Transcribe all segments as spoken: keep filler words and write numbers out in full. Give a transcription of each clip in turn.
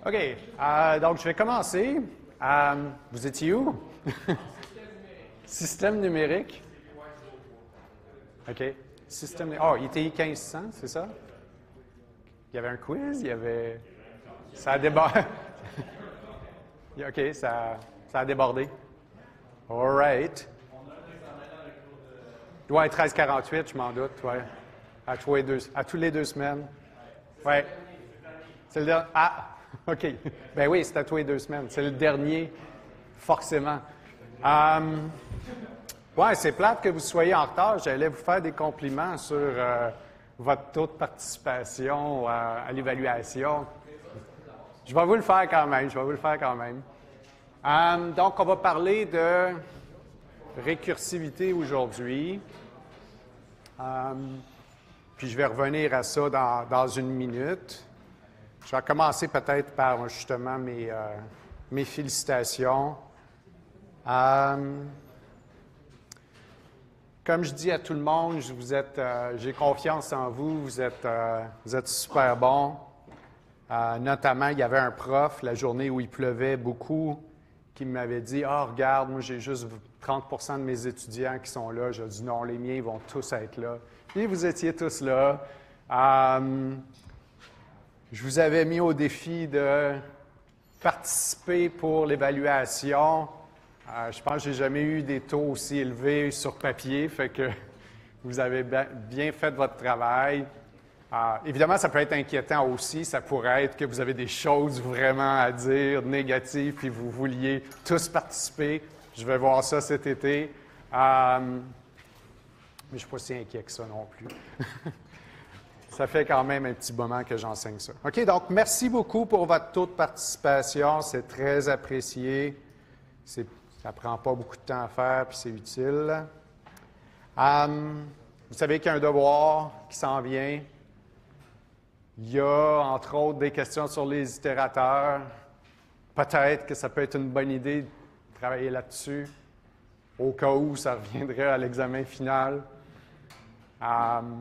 OK. Euh, donc, je vais commencer. Euh, vous étiez où? Système numérique. OK. Système numérique. Oh, I T I quinze cents, c'est ça? Il y avait un quiz, il y avait... Ça a débordé. OK, ça, ça a débordé. All right. Ouais, treize quarante-huit, je m'en doute, ouais. À, tous les deux, à tous les deux semaines. Ouais. C'est le dernier. Ah, OK. Ben oui, c'est à tous les deux semaines. C'est le dernier, forcément. Um, ouais, c'est plate que vous soyez en retard. J'allais vous faire des compliments sur euh, votre taux de participation à, à l'évaluation. Je vais vous le faire quand même. Je vais vous le faire quand même. Um, donc, on va parler de récursivité aujourd'hui. Um, puis je vais revenir à ça dans, dans une minute. Je vais commencer peut-être par justement mes, euh, mes félicitations. Um, comme je dis à tout le monde, je, vous êtes, euh, j'ai confiance en vous, vous êtes, euh, vous êtes super bons. Euh, notamment, il y avait un prof, la journée où il pleuvait beaucoup, qui m'avait dit « Ah, oh, regarde, moi j'ai juste trente pour cent de mes étudiants qui sont là. » J'ai dit « Non, les miens, ils vont tous être là. » Et vous étiez tous là. Um, je vous avais mis au défi de participer pour l'évaluation. Euh, je pense que je n'ai jamais eu des taux aussi élevés sur papier, fait que vous avez bien fait votre travail. Euh, évidemment, ça peut être inquiétant aussi. Ça pourrait être que vous avez des choses vraiment à dire, négatives, puis vous vouliez tous participer. Je vais voir ça cet été. Euh, mais je ne suis pas si inquiet que ça non plus. Ça fait quand même un petit moment que j'enseigne ça. OK, donc merci beaucoup pour votre taux de participation. C'est très apprécié. C'est, ça ne prend pas beaucoup de temps à faire, puis c'est utile. Um, vous savez qu'il y a un devoir qui s'en vient. Il y a, entre autres, des questions sur les itérateurs. Peut-être que ça peut être une bonne idée de travailler là-dessus, au cas où ça reviendrait à l'examen final. Um,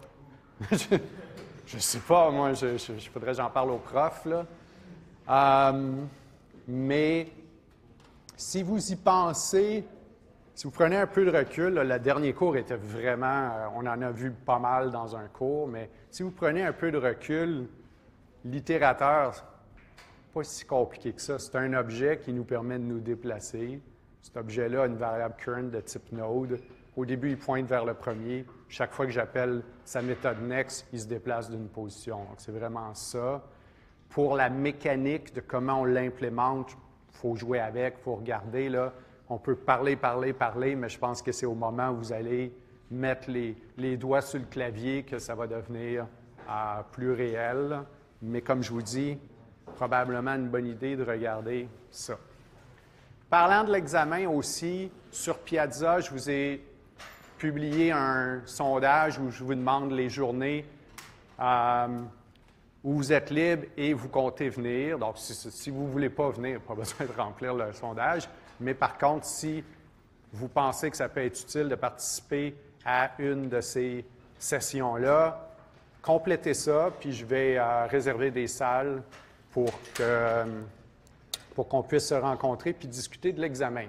je ne sais pas, moi, je, je, je faudrait que j'en parle au prof, là. Um, mais si vous y pensez, si vous prenez un peu de recul, là, le dernier cours était vraiment, euh, on en a vu pas mal dans un cours, mais si vous prenez un peu de recul, l'itérateur, pas si compliqué que ça. C'est un objet qui nous permet de nous déplacer. Cet objet-là a une variable current de type node. Au début, il pointe vers le premier. Chaque fois que j'appelle sa méthode next, il se déplace d'une position. Donc, c'est vraiment ça. Pour la mécanique de comment on l'implémente, il faut jouer avec, il faut regarder, là. On peut parler, parler, parler, mais je pense que c'est au moment où vous allez mettre les, les doigts sur le clavier que ça va devenir euh, plus réel. Mais comme je vous dis, probablement une bonne idée de regarder ça. Parlant de l'examen aussi, sur Piazza, je vous ai publié un sondage où je vous demande les journées euh, où vous êtes libre et vous comptez venir. Donc, si, si vous ne voulez pas venir, pas besoin de remplir le sondage. Mais par contre, si vous pensez que ça peut être utile de participer à une de ces sessions-là, complétez ça, puis je vais euh, réserver des salles pour que, euh, pour qu'on puisse se rencontrer puis discuter de l'examen.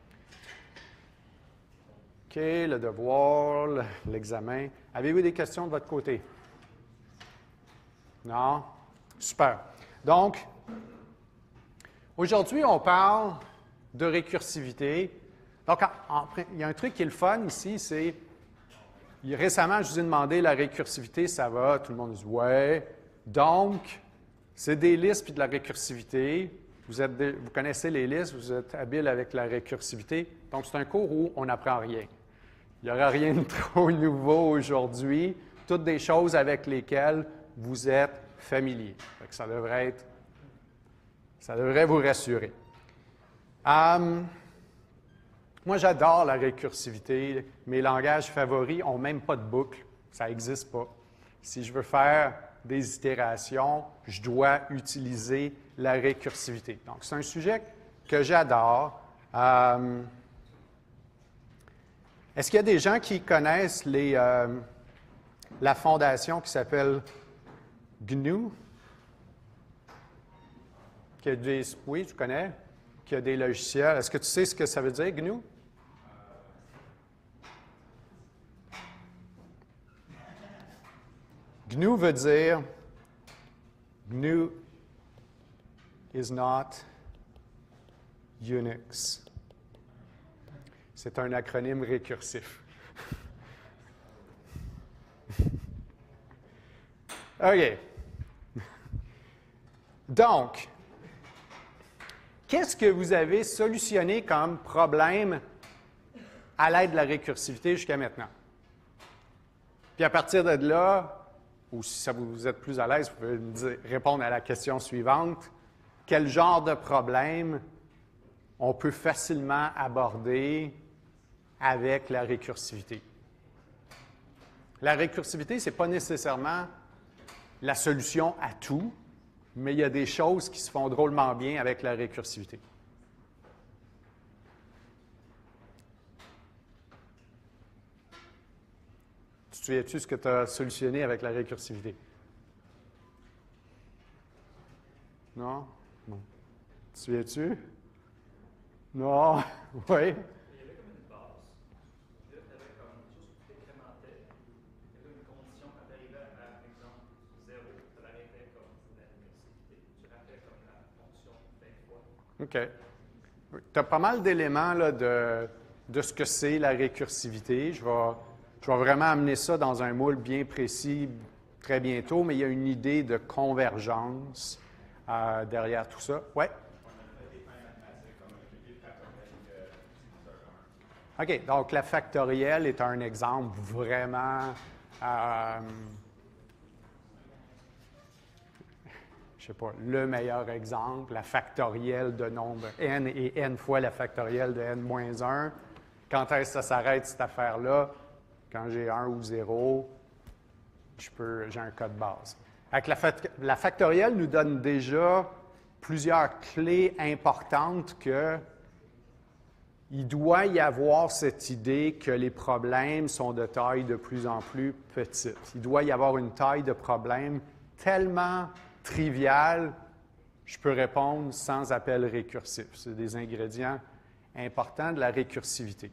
OK, le devoir, l'examen. Avez-vous des questions de votre côté? Non? Super. Donc, aujourd'hui, on parle de récursivité. Donc, en, en, il y a un truc qui est le fun ici, c'est, récemment, je vous ai demandé la récursivité, ça va? Tout le monde dit « ouais ». Donc, c'est des listes puis de la récursivité. Vous, êtes de, vous connaissez les listes, vous êtes habile avec la récursivité. Donc, c'est un cours où on n'apprend rien. Il n'y aura rien de trop nouveau aujourd'hui. Toutes des choses avec lesquelles vous êtes familier. Fait que ça devrait être, ça devrait vous rassurer. Um, moi, j'adore la récursivité. Mes langages favoris n'ont même pas de boucle. Ça n'existe pas. Si je veux faire des itérations, je dois utiliser la récursivité. Donc, c'est un sujet que j'adore. Um, est-ce qu'il y a des gens qui connaissent les, euh, la fondation qui s'appelle G N U? Qui a des, oui, tu connais? Qui a des logiciels. Est-ce que tu sais ce que ça veut dire, G N U? G N U veut dire G N U is not Unix. C'est un acronyme récursif. OK. Donc, qu'est-ce que vous avez solutionné comme problème à l'aide de la récursivité jusqu'à maintenant? Puis à partir de là, ou si ça vous, vous êtes plus à l'aise, vous pouvez me dire, répondre à la question suivante. Quel genre de problème on peut facilement aborder avec la récursivité? La récursivité, ce n'est pas nécessairement la solution à tout, mais il y a des choses qui se font drôlement bien avec la récursivité. Tu te souviens-tu ce que tu as solutionné avec la récursivité? Non? Non. Tu te souviens-tu? Non? Oui? Il y avait comme une base. Là, tu avais comme une chose qui t'incrémentait. Il y avait une condition quand tu arrivais à, par exemple, zéro, tu l'arrêtais comme la récursivité. Tu rappelais comme la fonction vingt fois. OK. Tu as pas mal d'éléments là, de, de ce que c'est la récursivité. Je vais, je vais vraiment amener ça dans un moule bien précis très bientôt, mais il y a une idée de convergence euh, derrière tout ça. Oui? OK, donc la factorielle est un exemple vraiment, euh, je ne sais pas, le meilleur exemple, la factorielle de nombre n et n fois la factorielle de n moins un. Quand est-ce que ça s'arrête, cette affaire-là? Quand j'ai un ou zéro, je peux, j'ai un code base. Avec la, fact- la factorielle nous donne déjà plusieurs clés importantes que il doit y avoir cette idée que les problèmes sont de taille de plus en plus petite. Il doit y avoir une taille de problème tellement triviale, je peux répondre sans appel récursif. C'est des ingrédients importants de la récursivité.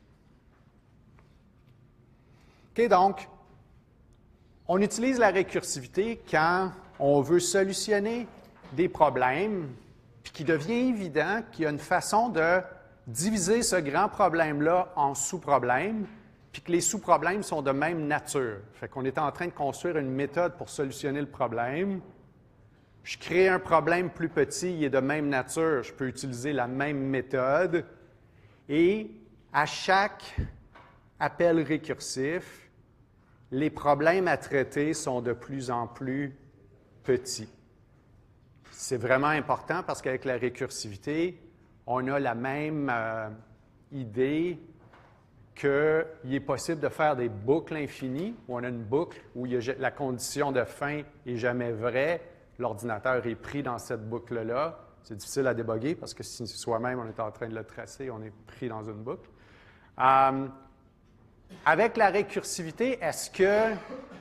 OK, donc, on utilise la récursivité quand on veut solutionner des problèmes, puis qu'il devient évident qu'il y a une façon de diviser ce grand problème-là en sous-problèmes, puis que les sous-problèmes sont de même nature. Fait qu'on est en train de construire une méthode pour solutionner le problème. Je crée un problème plus petit, il est de même nature. Je peux utiliser la même méthode. Et à chaque appel récursif, les problèmes à traiter sont de plus en plus petits. C'est vraiment important parce qu'avec la récursivité, on a la même euh, idée qu'il est possible de faire des boucles infinies, où on a une boucle où il y a, la condition de fin n'est jamais vraie, l'ordinateur est pris dans cette boucle-là. C'est difficile à déboguer parce que si soi-même on est en train de le tracer, on est pris dans une boucle. Euh, avec la récursivité, est-ce que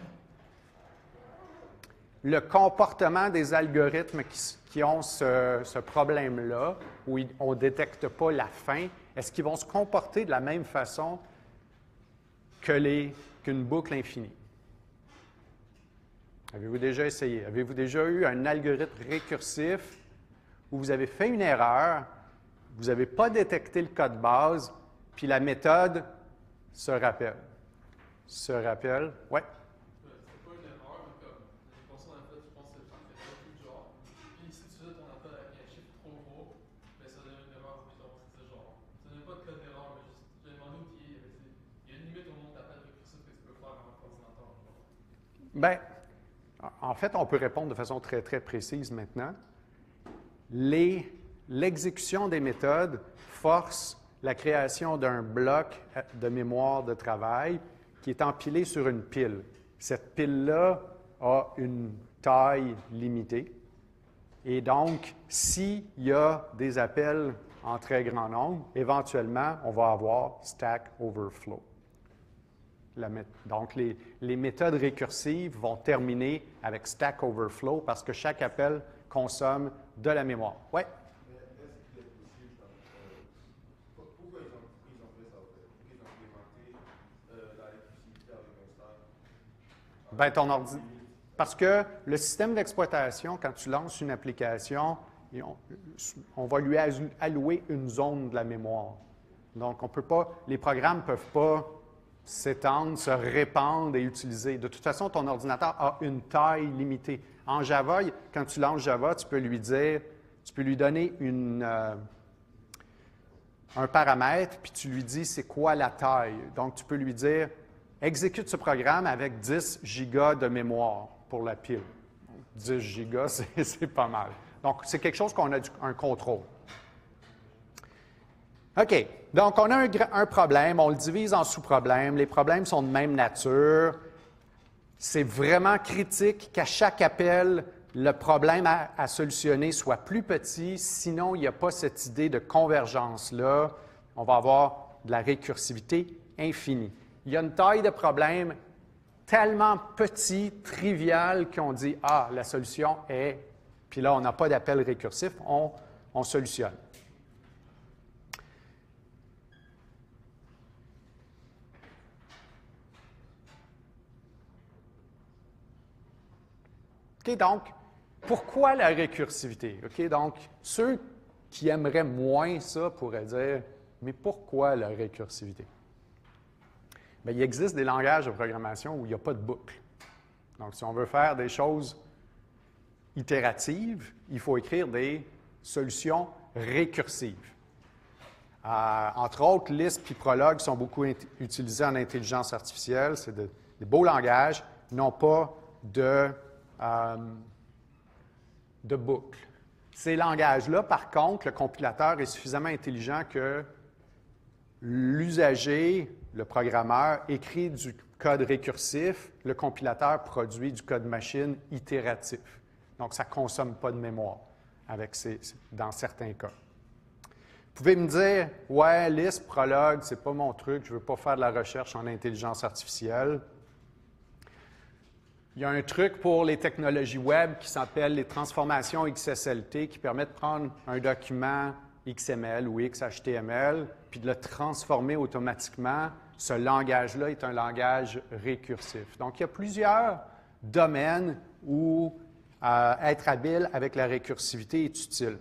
le comportement des algorithmes qui, qui ont ce, ce problème-là, où ils, on ne détecte pas la fin, est-ce qu'ils vont se comporter de la même façon que les, qu'une boucle infinie? Avez-vous déjà essayé? Avez-vous déjà eu un algorithme récursif où vous avez fait une erreur, vous n'avez pas détecté le code base, puis la méthode se rappelle? Se rappelle? Oui? Bien, en fait, on peut répondre de façon très, très précise maintenant. Les, l'exécution des méthodes force la création d'un bloc de mémoire de travail qui est empilé sur une pile. Cette pile-là a une taille limitée. Et donc, s'il y a des appels en très grand nombre, éventuellement, on va avoir Stack Overflow. La, donc, les, les méthodes récursives vont terminer avec Stack Overflow parce que chaque appel consomme de la mémoire. Oui? Mais est-ce qu'il est possible, euh, pourquoi ils ont, ils ont fait ça, en fait? Pourquoi ils ont implémenté euh, la récursivité avec un stade? Ben, ton ordi. Parce que le système d'exploitation, quand tu lances une application, on, on va lui allouer une zone de la mémoire. Donc, on peut pas, les programmes ne peuvent pas s'étendre, se répandre et utiliser. De toute façon, ton ordinateur a une taille limitée. En Java, quand tu lances Java, tu peux lui dire, tu peux lui donner une, euh, un paramètre, puis tu lui dis c'est quoi la taille. Donc, tu peux lui dire, exécute ce programme avec dix gigas de mémoire pour la pile. dix gigas, c'est pas mal. Donc, c'est quelque chose qu'on a du, un contrôle. OK. Donc, on a un, un problème, on le divise en sous-problèmes. Les problèmes sont de même nature. C'est vraiment critique qu'à chaque appel, le problème à, à solutionner soit plus petit. Sinon, il n'y a pas cette idée de convergence-là. On va avoir de la récursivité infinie. Il y a une taille de problème tellement petit, trivial, qu'on dit « Ah, la solution est… » Puis là, on n'a pas d'appel récursif, on, on solutionne. OK, donc, pourquoi la récursivité? OK, donc, ceux qui aimeraient moins ça pourraient dire « Mais pourquoi la récursivité? » Bien, il existe des langages de programmation où il n'y a pas de boucle. Donc, si on veut faire des choses itératives, il faut écrire des solutions récursives. Euh, entre autres, Lisp et Prolog sont beaucoup utilisés en intelligence artificielle. C'est de, des beaux langages, non pas de, euh, de boucle. Ces langages-là, par contre, le compilateur est suffisamment intelligent que l'usager, le programmeur, écrit du code récursif, le compilateur produit du code machine itératif. Donc, ça ne consomme pas de mémoire avec ces, dans certains cas. Vous pouvez me dire, « Ouais, Lisp, Prolog, ce n'est pas mon truc, je ne veux pas faire de la recherche en intelligence artificielle. » Il y a un truc pour les technologies web qui s'appelle les transformations X S L T qui permettent de prendre un document X M L ou X H T M L puis de le transformer automatiquement. Ce langage-là est un langage récursif. Donc, il y a plusieurs domaines où euh, être habile avec la récursivité est utile.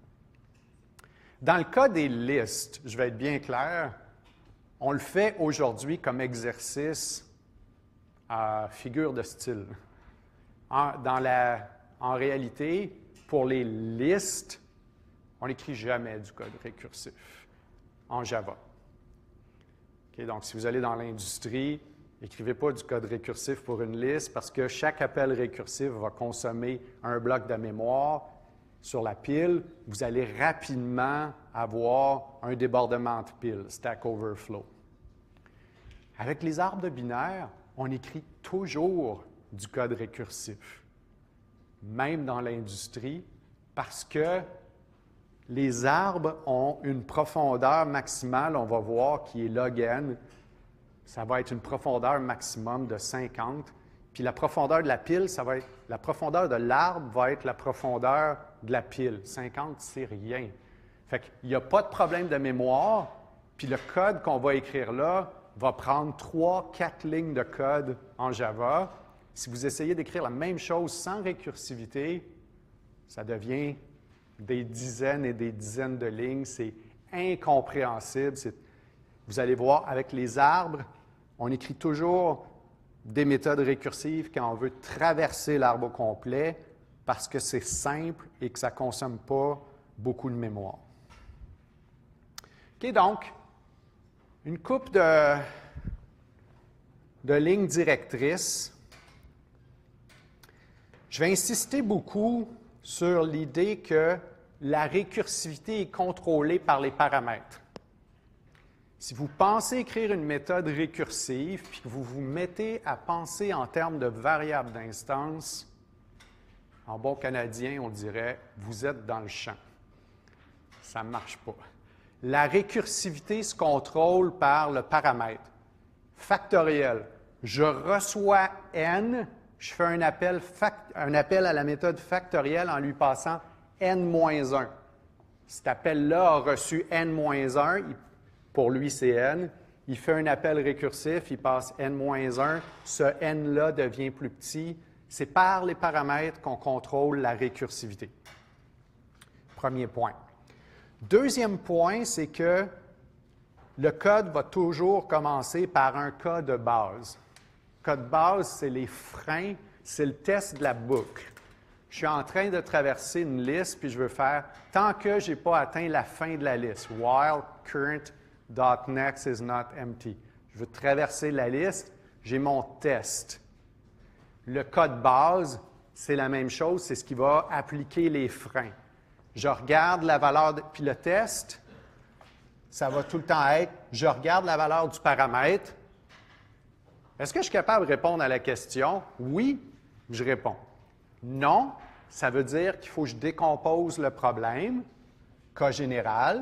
Dans le cas des listes, je vais être bien clair, on le fait aujourd'hui comme exercice à figure de style. En, dans la, en réalité, pour les listes, on n'écrit jamais du code récursif en Java. Okay, donc, si vous allez dans l'industrie, n'écrivez pas du code récursif pour une liste parce que chaque appel récursif va consommer un bloc de mémoire sur la pile. Vous allez rapidement avoir un débordement de pile, Stack Overflow. Avec les arbres de binaire, on écrit toujours du code récursif, même dans l'industrie, parce que les arbres ont une profondeur maximale, on va voir, qui est log n. Ça va être une profondeur maximum de cinquante. Puis la profondeur de la pile, ça va être, la profondeur de l'arbre va être la profondeur de la pile. cinquante, c'est rien. Fait qu'il n'y a pas de problème de mémoire, puis le code qu'on va écrire là va prendre trois, quatre lignes de code en Java. Si vous essayez d'écrire la même chose sans récursivité, ça devient des dizaines et des dizaines de lignes. C'est incompréhensible. C'est, vous allez voir, avec les arbres, on écrit toujours des méthodes récursives quand on veut traverser l'arbre au complet parce que c'est simple et que ça ne consomme pas beaucoup de mémoire. OK, donc, une couple de, de lignes directrices. Je vais insister beaucoup sur l'idée que la récursivité est contrôlée par les paramètres. Si vous pensez écrire une méthode récursive puis que vous vous mettez à penser en termes de variables d'instance, en bon canadien, on dirait « vous êtes dans le champ ». Ça ne marche pas. La récursivité se contrôle par le paramètre factoriel. Je reçois n je fais un appel, fact, un appel à la méthode factorielle en lui passant n moins un. Cet appel-là a reçu n moins un, pour lui c'est n. Il fait un appel récursif, il passe n moins un. Ce n-là devient plus petit. C'est par les paramètres qu'on contrôle la récursivité. Premier point. Deuxième point, c'est que le code va toujours commencer par un cas de base. Le cas de base, c'est les freins, c'est le test de la boucle. Je suis en train de traverser une liste, puis je veux faire, tant que je n'ai pas atteint la fin de la liste, while current.next is not empty. Je veux traverser la liste, j'ai mon test. Le cas de base, c'est la même chose, c'est ce qui va appliquer les freins. Je regarde la valeur, de, puis le test, ça va tout le temps être, je regarde la valeur du paramètre. Est-ce que je suis capable de répondre à la question? Oui, je réponds. Non, ça veut dire qu'il faut que je décompose le problème, cas général.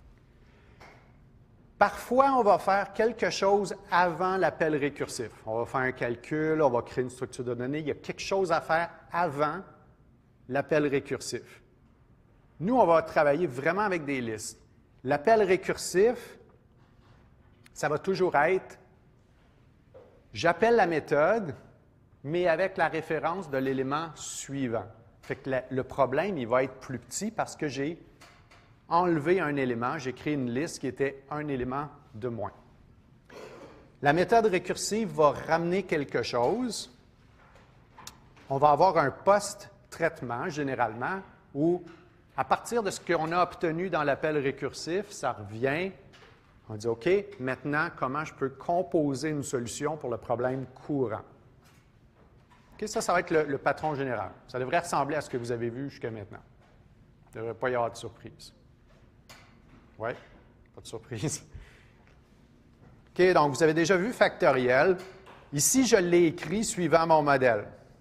Parfois, on va faire quelque chose avant l'appel récursif. On va faire un calcul, on va créer une structure de données. Il y a quelque chose à faire avant l'appel récursif. Nous, on va travailler vraiment avec des listes. L'appel récursif, ça va toujours être, j'appelle la méthode, mais avec la référence de l'élément suivant. Fait que la, le problème, il va être plus petit parce que j'ai enlevé un élément, j'ai créé une liste qui était un élément de moins. La méthode récursive va ramener quelque chose. On va avoir un post-traitement, généralement, où, à partir de ce qu'on a obtenu dans l'appel récursif, ça revient, on dit, OK, maintenant, comment je peux composer une solution pour le problème courant? OK, ça, ça va être le, le patron général. Ça devrait ressembler à ce que vous avez vu jusqu'à maintenant. Il ne devrait pas y avoir de surprise. Oui, pas de surprise. OK, donc vous avez déjà vu factoriel. Ici, je l'ai écrit suivant mon modèle.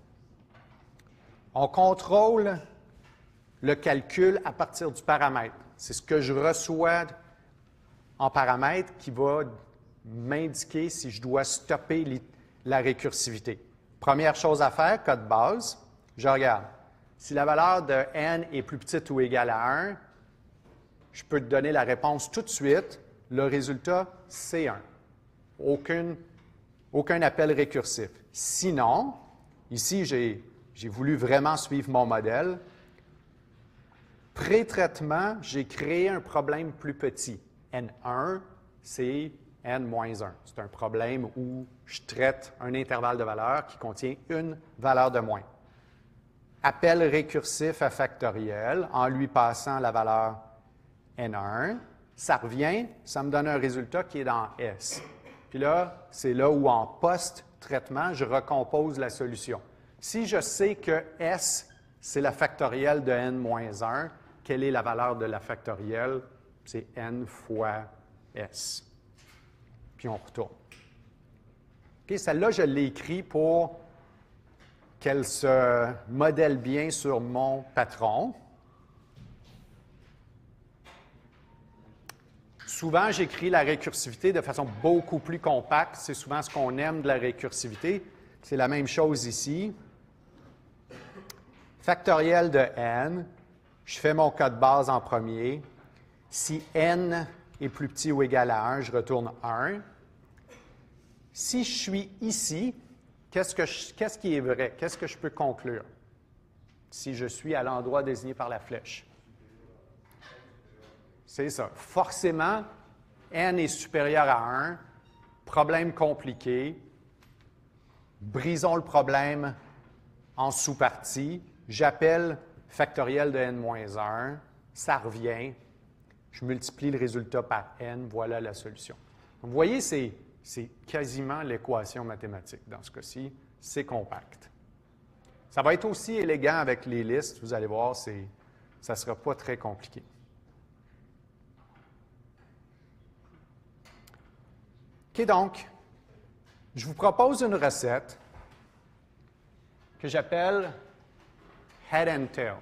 On contrôle le calcul à partir du paramètre. C'est ce que je reçois en paramètre qui va m'indiquer si je dois stopper les, la récursivité. Première chose à faire, code base, je regarde. Si la valeur de n est plus petite ou égale à un, je peux te donner la réponse tout de suite. Le résultat, c'est un. Aucun, aucun appel récursif. Sinon, ici, j'ai, j'ai voulu vraiment suivre mon modèle. Pré-traitement, j'ai créé un problème plus petit. N un, c'est n moins un. C'est un problème où je traite un intervalle de valeurs qui contient une valeur de moins. Appel récursif à factoriel en lui passant la valeur N un. Ça revient, ça me donne un résultat qui est dans S. Puis là, c'est là où en post-traitement, je recompose la solution. Si je sais que S, c'est la factorielle de n moins un, quelle est la valeur de la factorielle? C'est n fois S. Puis on retourne. OK, celle-là, je l'ai écrit pour qu'elle se modèle bien sur mon patron. Souvent, j'écris la récursivité de façon beaucoup plus compacte. C'est souvent ce qu'on aime de la récursivité. C'est la même chose ici. Factoriel de n. Je fais mon code base en premier. Si n est plus petit ou égal à un, je retourne un. Si je suis ici, qu'est-ce, que je, qu'est-ce qui est vrai? Qu'est-ce que je peux conclure si je suis à l'endroit désigné par la flèche? C'est ça. Forcément, n est supérieur à un. Problème compliqué. Brisons le problème en sous-parties. J'appelle factoriel de n moins un. Ça revient. Je multiplie le résultat par n. Voilà la solution. Donc, vous voyez, c'est, c'est quasiment l'équation mathématique dans ce cas-ci. C'est compact. Ça va être aussi élégant avec les listes. Vous allez voir, c'est, ça ne sera pas très compliqué. OK, donc, je vous propose une recette que j'appelle Head and Tail.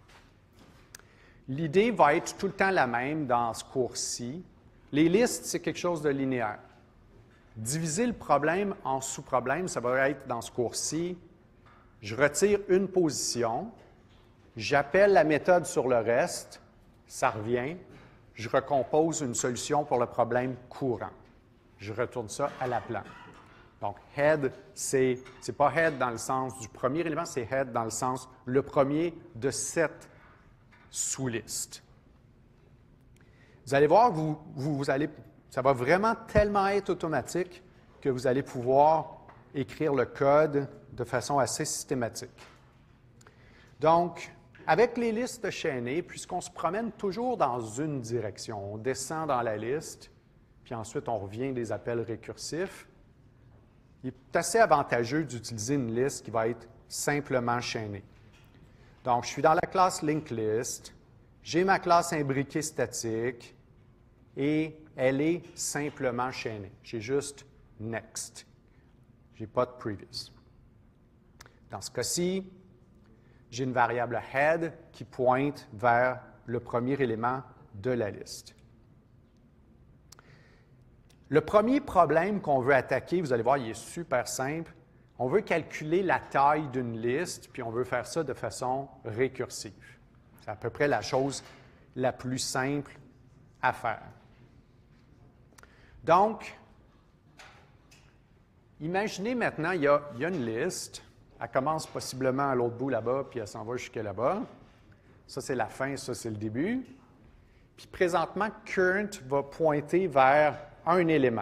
L'idée va être tout le temps la même dans ce cours-ci. Les listes, c'est quelque chose de linéaire. Diviser le problème en sous-problèmes, ça va être dans ce cours-ci je retire une position, j'appelle la méthode sur le reste, ça revient, je recompose une solution pour le problème courant. Je retourne ça à la plan. Donc, head, c'est n'est pas head dans le sens du premier élément, c'est head dans le sens le premier de cette sous-liste. Vous allez voir, vous, vous, vous allez, ça va vraiment tellement être automatique que vous allez pouvoir écrire le code de façon assez systématique. Donc, avec les listes chaînées, puisqu'on se promène toujours dans une direction, on descend dans la liste, puis ensuite on revient des appels récursifs, il est assez avantageux d'utiliser une liste qui va être simplement chaînée. Donc, je suis dans la classe LinkList, j'ai ma classe imbriquée statique et elle est simplement chaînée. J'ai juste Next. Je n'ai pas de Previous. Dans ce cas-ci, j'ai une variable head qui pointe vers le premier élément de la liste. Le premier problème qu'on veut attaquer, vous allez voir, il est super simple. On veut calculer la taille d'une liste, puis on veut faire ça de façon récursive. C'est à peu près la chose la plus simple à faire. Donc, imaginez maintenant, il y a, il y a une liste. Elle commence possiblement à l'autre bout là-bas, puis elle s'en va jusque là-bas. Ça, c'est la fin, ça, c'est le début. Puis présentement, current va pointer vers un élément.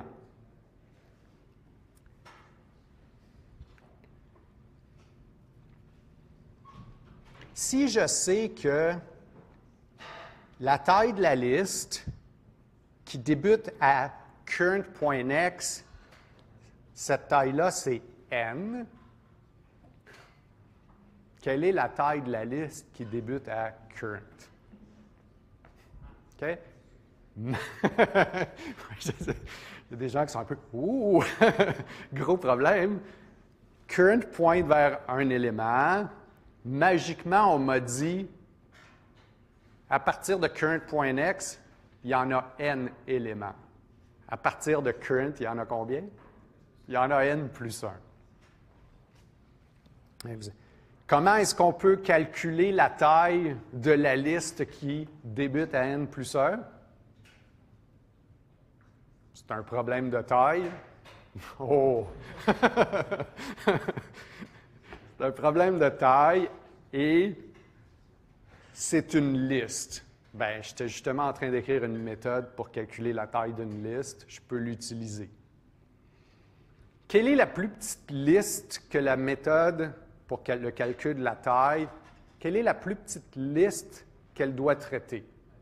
Si je sais que la taille de la liste qui débute à current.next, cette taille-là, c'est n. Quelle est la taille de la liste qui débute à current? OK? Il y a des gens qui sont un peu « Ouh! Gros problème! » Current pointe vers un élément. Magiquement, on m'a dit, à partir de current.next, il y en a n éléments. À partir de current, il y en a combien? Il y en a n plus un. Comment est-ce qu'on peut calculer la taille de la liste qui débute à n plus un? C'est un problème de taille. Oh! C'est un problème de taille et c'est une liste. Bien, j'étais justement en train d'écrire une méthode pour calculer la taille d'une liste. Je peux l'utiliser. Quelle est la plus petite liste que la méthode pour le calcul de la taille? Quelle est la plus petite liste qu'elle doit traiter?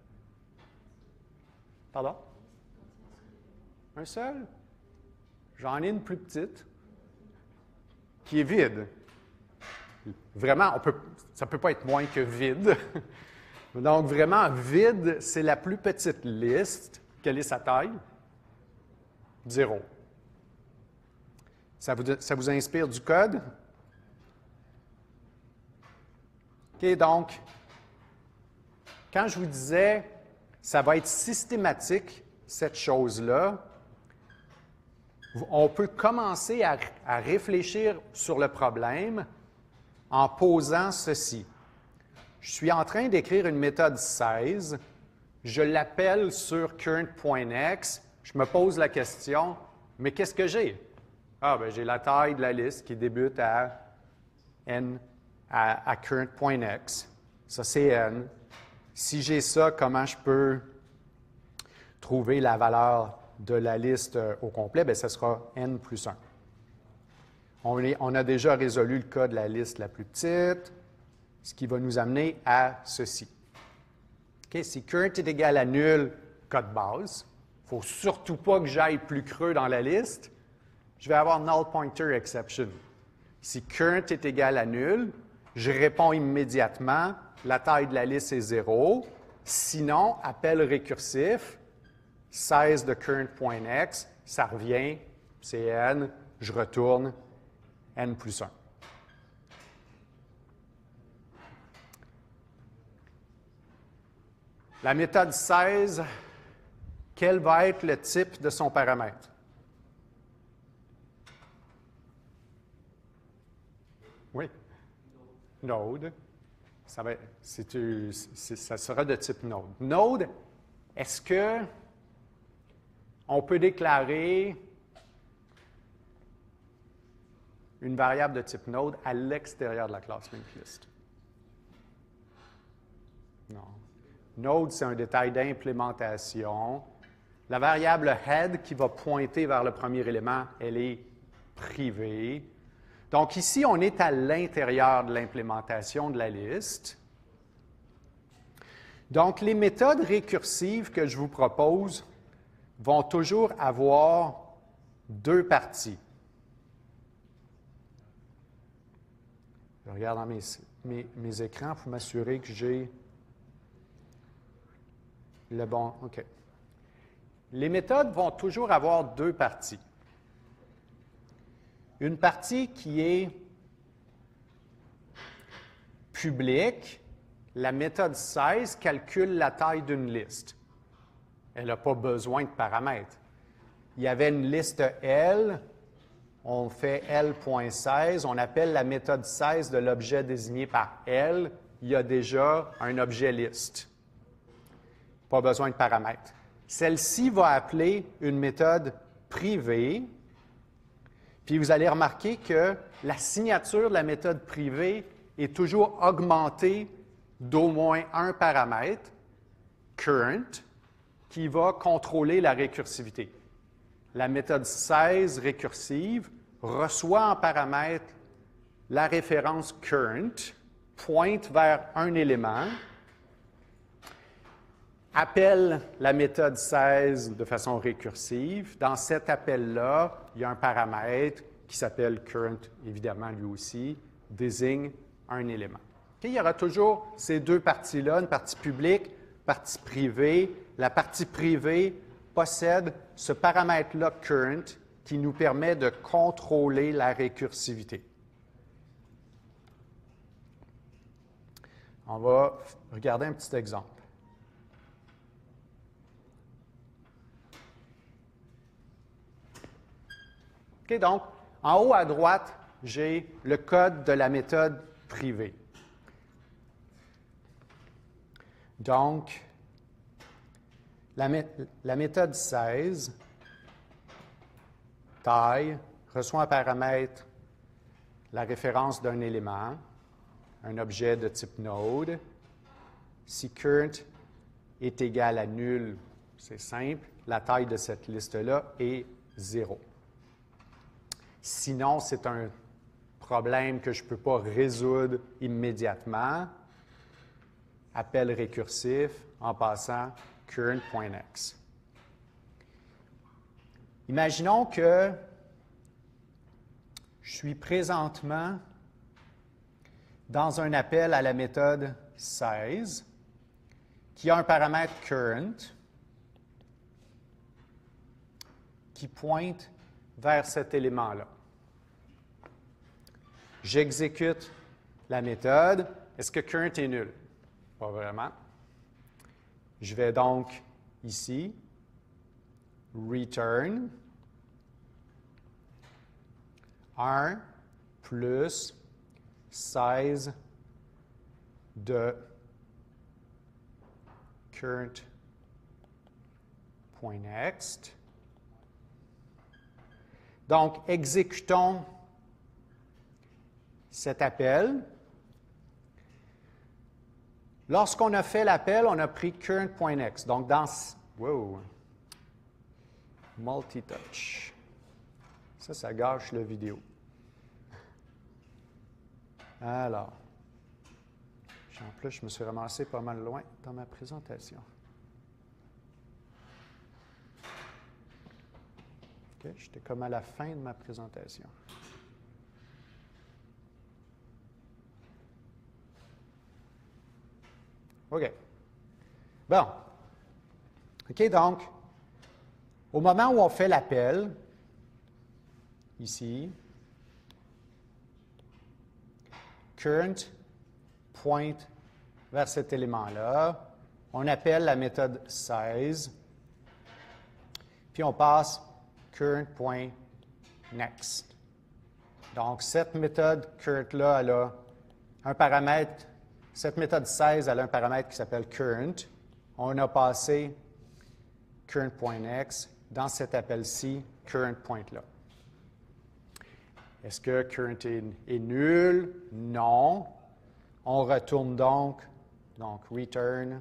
Pardon? Un seul? J'en ai une plus petite qui est vide. Vraiment, on peut, ça ne peut pas être moins que vide. Donc, vraiment, vide, c'est la plus petite liste. Quelle est sa taille? Zéro. Ça vous, ça vous inspire du code? OK, donc, quand je vous disais, ça va être systématique, cette chose-là, on peut commencer à, à réfléchir sur le problème en posant ceci. Je suis en train d'écrire une méthode seize, je l'appelle sur current.next, je me pose la question, mais qu'est-ce que j'ai? Ah, bien, j'ai la taille de la liste qui débute à n, à, à current.next. Ça, c'est n. Si j'ai ça, comment je peux trouver la valeur de la liste au complet? Bien, ce sera n plus un. On, est, on a déjà résolu le cas de la liste la plus petite, ce qui va nous amener à ceci. Okay, si current est égal à nul, cas de base, il ne faut surtout pas que j'aille plus creux dans la liste, je vais avoir null pointer exception. Si current est égal à nul, je réponds immédiatement, la taille de la liste est zéro. Sinon, appel récursif, seize de current.next, ça revient, c'est n, je retourne, n plus un. La méthode seize, quel va être le type de son paramètre? Oui. node. Ça, va, c'est, c'est, ça sera de type node. Node, est-ce que on peut déclarer une variable de type node à l'extérieur de la classe linked list? Non. Node, c'est un détail d'implémentation. La variable head qui va pointer vers le premier élément, elle est privée. Donc ici, on est à l'intérieur de l'implémentation de la liste. Donc les méthodes récursives que je vous propose vont toujours avoir deux parties. Je regarde dans mes, mes, mes écrans pour m'assurer que j'ai le bon. OK. Les méthodes vont toujours avoir deux parties. Une partie qui est publique, la méthode size calcule la taille d'une liste. Elle n'a pas besoin de paramètres. Il y avait une liste L, on fait L.size, on appelle la méthode size de l'objet désigné par L, il y a déjà un objet liste. Pas besoin de paramètres. Celle-ci va appeler une méthode privée, puis vous allez remarquer que la signature de la méthode privée est toujours augmentée d'au moins un paramètre, current, qui va contrôler la récursivité. La méthode size récursive reçoit en paramètre la référence current, pointe vers un élément, appelle la méthode size de façon récursive. Dans cet appel-là, il y a un paramètre qui s'appelle current, évidemment lui aussi, désigne un élément. Okay? Il y aura toujours ces deux parties-là, une partie publique, partie privée. La partie privée possède ce paramètre-là current qui nous permet de contrôler la récursivité. On va regarder un petit exemple. OK, donc, en haut à droite, j'ai le code de la méthode privée. Donc, la, mé la méthode size, taille, reçoit un paramètre, la référence d'un élément, un objet de type node. Si current est égal à nul, c'est simple, la taille de cette liste-là est zéro. Sinon, c'est un problème que je ne peux pas résoudre immédiatement. Appel récursif en passant current.next. Imaginons que je suis présentement dans un appel à la méthode size qui a un paramètre current qui pointe vers cet élément-là. J'exécute la méthode. Est-ce que current est nul? Pas vraiment. Je vais donc ici, return un plus size de current.next. Donc, exécutons cet appel. Lorsqu'on a fait l'appel, on a pris current.next. Donc, dans... Wow! Multitouch. Ça, ça gâche la vidéo. Alors, en plus, je me suis ramassé pas mal loin dans ma présentation. OK, j'étais comme à la fin de ma présentation. OK. Bon. OK, donc, au moment où on fait l'appel, ici, current pointe vers cet élément-là. On appelle la méthode size, puis on passe current.next. Donc, cette méthode current-là, elle a un paramètre, cette méthode seize, elle a un paramètre qui s'appelle current. On a passé current.next dans cet appel-ci, current.là. Est-ce que current est, est nul? Non. On retourne donc, donc return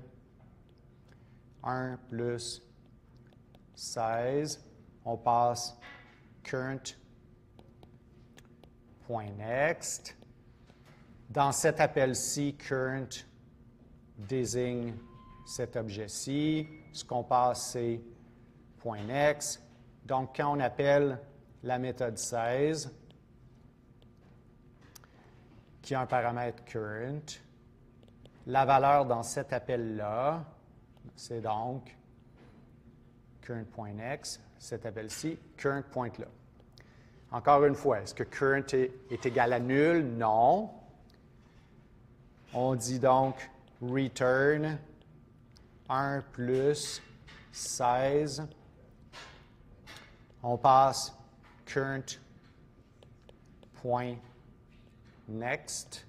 un plus seize. On passe current.next. Dans cet appel-ci, current désigne cet objet-ci. Ce qu'on passe, c'est .next. Donc, quand on appelle la méthode seize, qui a un paramètre current, la valeur dans cet appel-là, c'est donc current.next, cet appel-ci, current.là. Encore une fois, est-ce que current est, est égal à nul? Non. On dit donc return un plus seize. On passe current.next.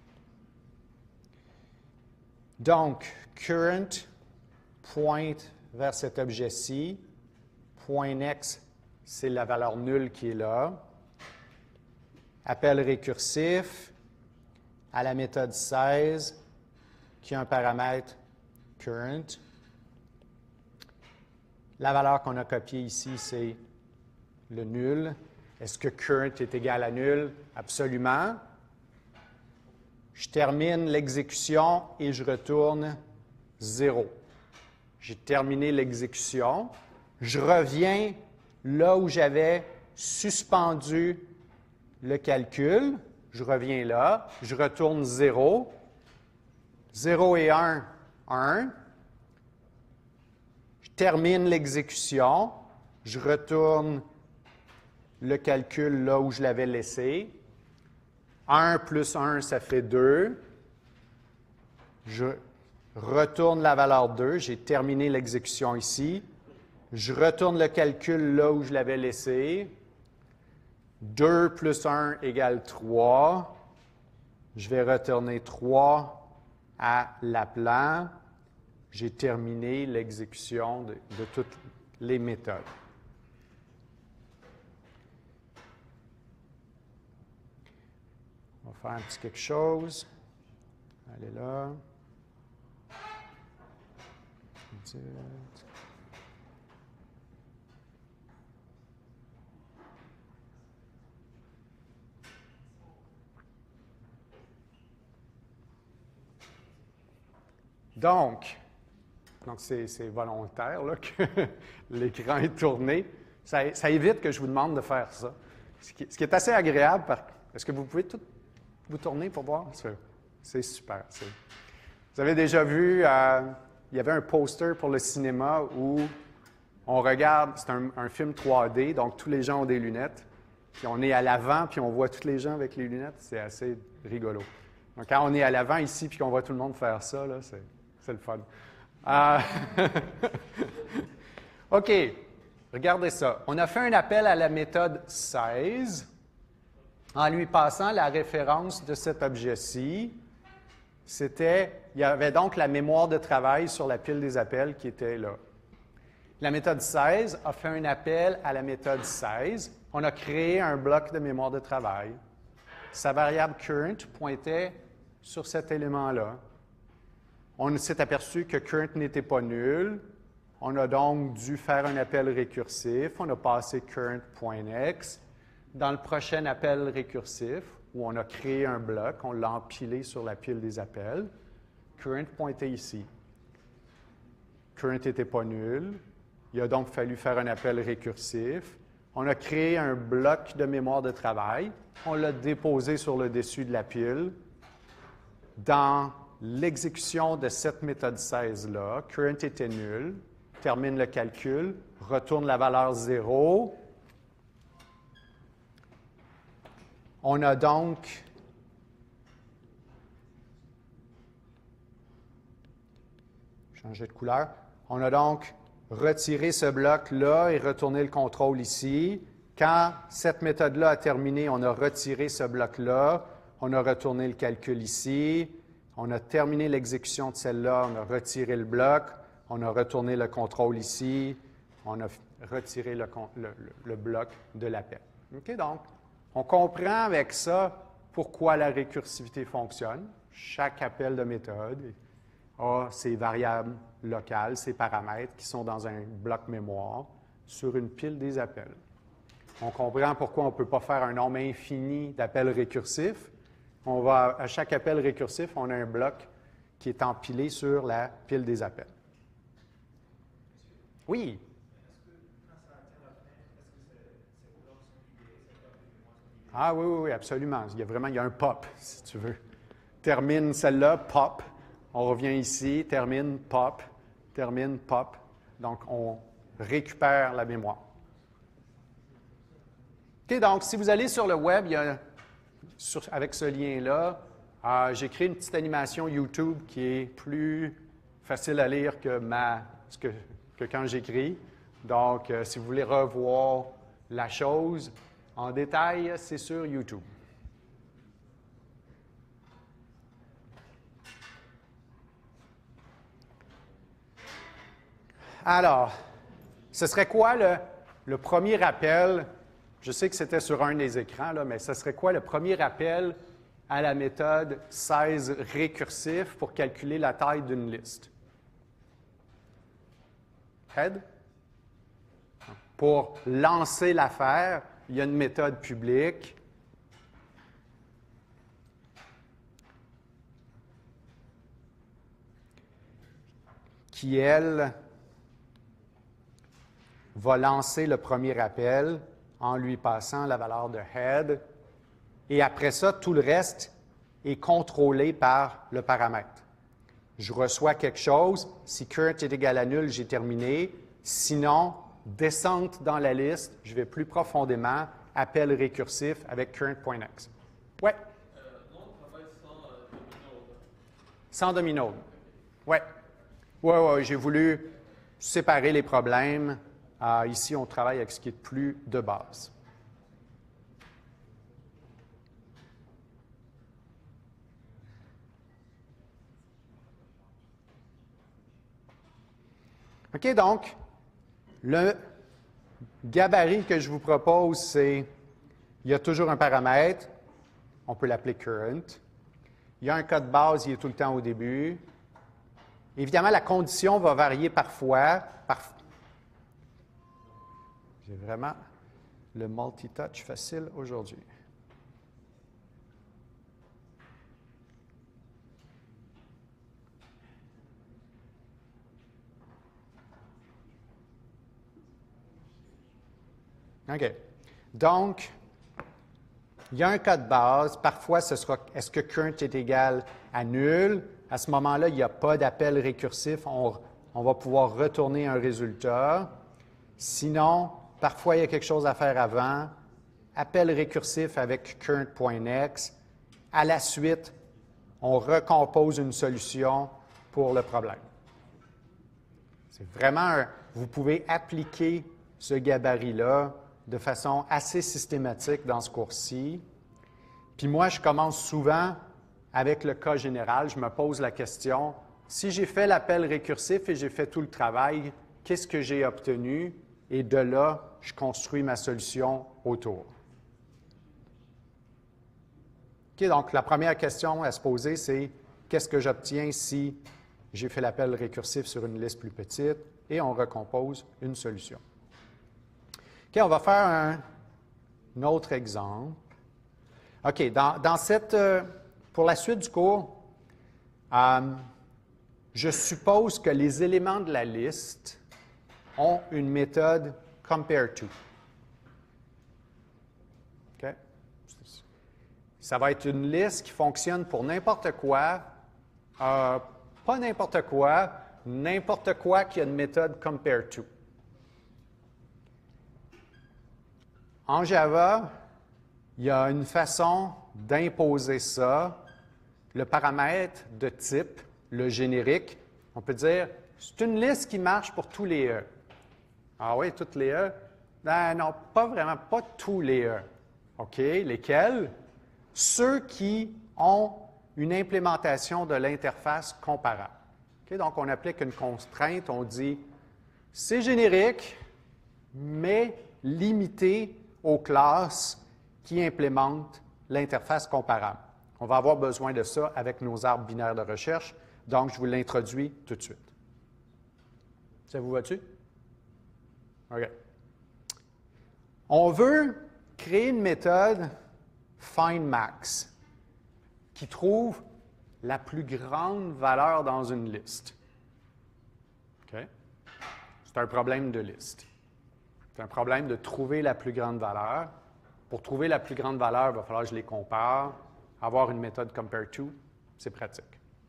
Donc, current pointe vers cet objet-ci. .next, c'est la valeur nulle qui est là. Appel récursif à la méthode seize qui a un paramètre current. La valeur qu'on a copiée ici, c'est le nul. Est-ce que current est égal à nul? Absolument. Je termine l'exécution et je retourne zéro. J'ai terminé l'exécution. Je reviens là où j'avais suspendu le calcul. Je reviens là. Je retourne zéro. zéro et un, un. Je termine l'exécution. Je retourne le calcul là où je l'avais laissé. un plus un, ça fait deux. Je retourne la valeur deux. J'ai terminé l'exécution ici. Je retourne le calcul là où je l'avais laissé. deux plus un égale trois. Je vais retourner trois à l'appelant. J'ai terminé l'exécution de, de toutes les méthodes. On va faire un petit quelque chose. Allez là. Donc, donc c'est, c'est volontaire là, que l'écran est tourné. Ça, ça évite que je vous demande de faire ça. Ce qui, ce qui est assez agréable. Par, est-ce que vous pouvez tout vous tourner pour voir? C'est, c'est super. C'est, vous avez déjà vu, euh, il y avait un poster pour le cinéma où on regarde, c'est un, un film trois D, donc tous les gens ont des lunettes. Puis on est à l'avant, puis on voit tous les gens avec les lunettes. C'est assez rigolo. Donc quand on est à l'avant ici, puis qu'on voit tout le monde faire ça, là, c'est... C'est le fun. Euh, OK. Regardez ça. On a fait un appel à la méthode seize en lui passant la référence de cet objet-ci. C'était, il y avait donc la mémoire de travail sur la pile des appels qui était là. La méthode seize a fait un appel à la méthode seize. On a créé un bloc de mémoire de travail. Sa variable current pointait sur cet élément-là. On s'est aperçu que current n'était pas nul. On a donc dû faire un appel récursif. On a passé current.next. Dans le prochain appel récursif, où on a créé un bloc, on l'a empilé sur la pile des appels, current pointait ici. Current n'était pas nul. Il a donc fallu faire un appel récursif. On a créé un bloc de mémoire de travail. On l'a déposé sur le dessus de la pile. Dans l'exécution de cette méthode seize-là, current était nul, termine le calcul, retourne la valeur zéro. On a donc changé de couleur. On a donc retiré ce bloc-là et retourné le contrôle ici. Quand cette méthode-là a terminé, on a retiré ce bloc-là. on a retourné le calcul ici, on a terminé l'exécution de celle-là, on a retiré le bloc, on a retourné le contrôle ici, on a retiré le, le, le bloc de l'appel. OK? Donc, on comprend avec ça pourquoi la récursivité fonctionne. Chaque appel de méthode a ses variables locales, ses paramètres qui sont dans un bloc mémoire sur une pile des appels. On comprend pourquoi on ne peut pas faire un nombre infini d'appels récursifs. On va, à chaque appel récursif, on a un bloc qui est empilé sur la pile des appels. Oui? Ah oui, oui, oui, absolument. Il y a vraiment il y a un pop, si tu veux. Termine celle-là, pop. On revient ici, termine, pop, termine, pop. Donc, on récupère la mémoire. OK, donc, si vous allez sur le web, il y a, sur, avec ce lien-là, euh, j'ai créé une petite animation YouTube qui est plus facile à lire que, ma, que, que quand j'écris. Donc, euh, si vous voulez revoir la chose en détail, c'est sur YouTube. Alors, ce serait quoi le, le premier appel? Je sais que c'était sur un des écrans, là, mais ce serait quoi le premier appel à la méthode seize récursif pour calculer la taille d'une liste? Head? Pour lancer l'affaire, il y a une méthode publique. Qui, elle, va lancer le premier appel en lui passant la valeur de head. Et après ça, tout le reste est contrôlé par le paramètre. Je reçois quelque chose. Si current est égal à nul, j'ai terminé. Sinon, descente dans la liste, je vais plus profondément, appel récursif avec current.next. Oui? Euh, non, on travaille sans euh, dominode. Sans dominode. Oui. Oui, oui, j'ai voulu séparer les problèmes. Euh, ici, on travaille avec ce qui est plus de base. OK, donc, le gabarit que je vous propose, c'est, il y a toujours un paramètre, on peut l'appeler current. Il y a un code base, il est tout le temps au début. Évidemment, la condition va varier parfois. Par... J'ai vraiment le multitouch facile aujourd'hui. OK. Donc, il y a un cas de base. Parfois, ce sera est-ce que current est égal à nul? À ce moment-là, il n'y a pas d'appel récursif. On, on va pouvoir retourner un résultat. Sinon, parfois, il y a quelque chose à faire avant. Appel récursif avec current.next. À la suite, on recompose une solution pour le problème. C'est vraiment un, vous pouvez appliquer ce gabarit-là de façon assez systématique dans ce cours-ci. Puis moi, je commence souvent avec le cas général. Je me pose la question, si j'ai fait l'appel récursif et j'ai fait tout le travail, qu'est-ce que j'ai obtenu? Et de là, je construis ma solution autour. OK, donc la première question à se poser, c'est qu'est-ce que j'obtiens si j'ai fait l'appel récursif sur une liste plus petite et on recompose une solution. OK, on va faire un, un autre exemple. OK, dans, dans cette, euh, pour la suite du cours, euh, je suppose que les éléments de la liste ont une méthode compareTo. OK? Ça va être une liste qui fonctionne pour n'importe quoi, euh, pas n'importe quoi, n'importe quoi qui a une méthode compareTo. En Java, il y a une façon d'imposer ça. Le paramètre de type, le générique, on peut dire, c'est une liste qui marche pour tous les E. Ah oui, toutes les E? Ben non, pas vraiment, pas tous les E. OK, lesquels? ceux qui ont une implémentation de l'interface comparable. Okay? Donc, on applique une constrainte, on dit c'est générique, mais limité aux classes qui implémentent l'interface comparable. On va avoir besoin de ça avec nos arbres binaires de recherche, donc je vous l'introduis tout de suite. Ça vous va-tu? OK. On veut créer une méthode findMax qui trouve la plus grande valeur dans une liste. OK? C'est un problème de liste. C'est un problème de trouver la plus grande valeur. Pour trouver la plus grande valeur, il va falloir que je les compare. Avoir une méthode compare-to, c'est pratique.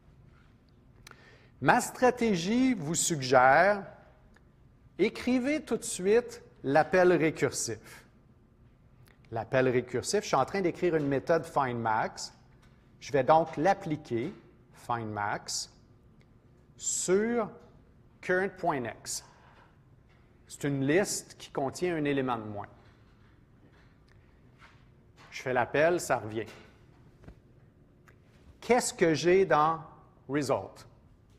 Ma stratégie vous suggère, écrivez tout de suite l'appel récursif. L'appel récursif, je suis en train d'écrire une méthode findMax. Je vais donc l'appliquer, findMax, sur current.next. C'est une liste qui contient un élément de moins. Je fais l'appel, ça revient. Qu'est-ce que j'ai dans result?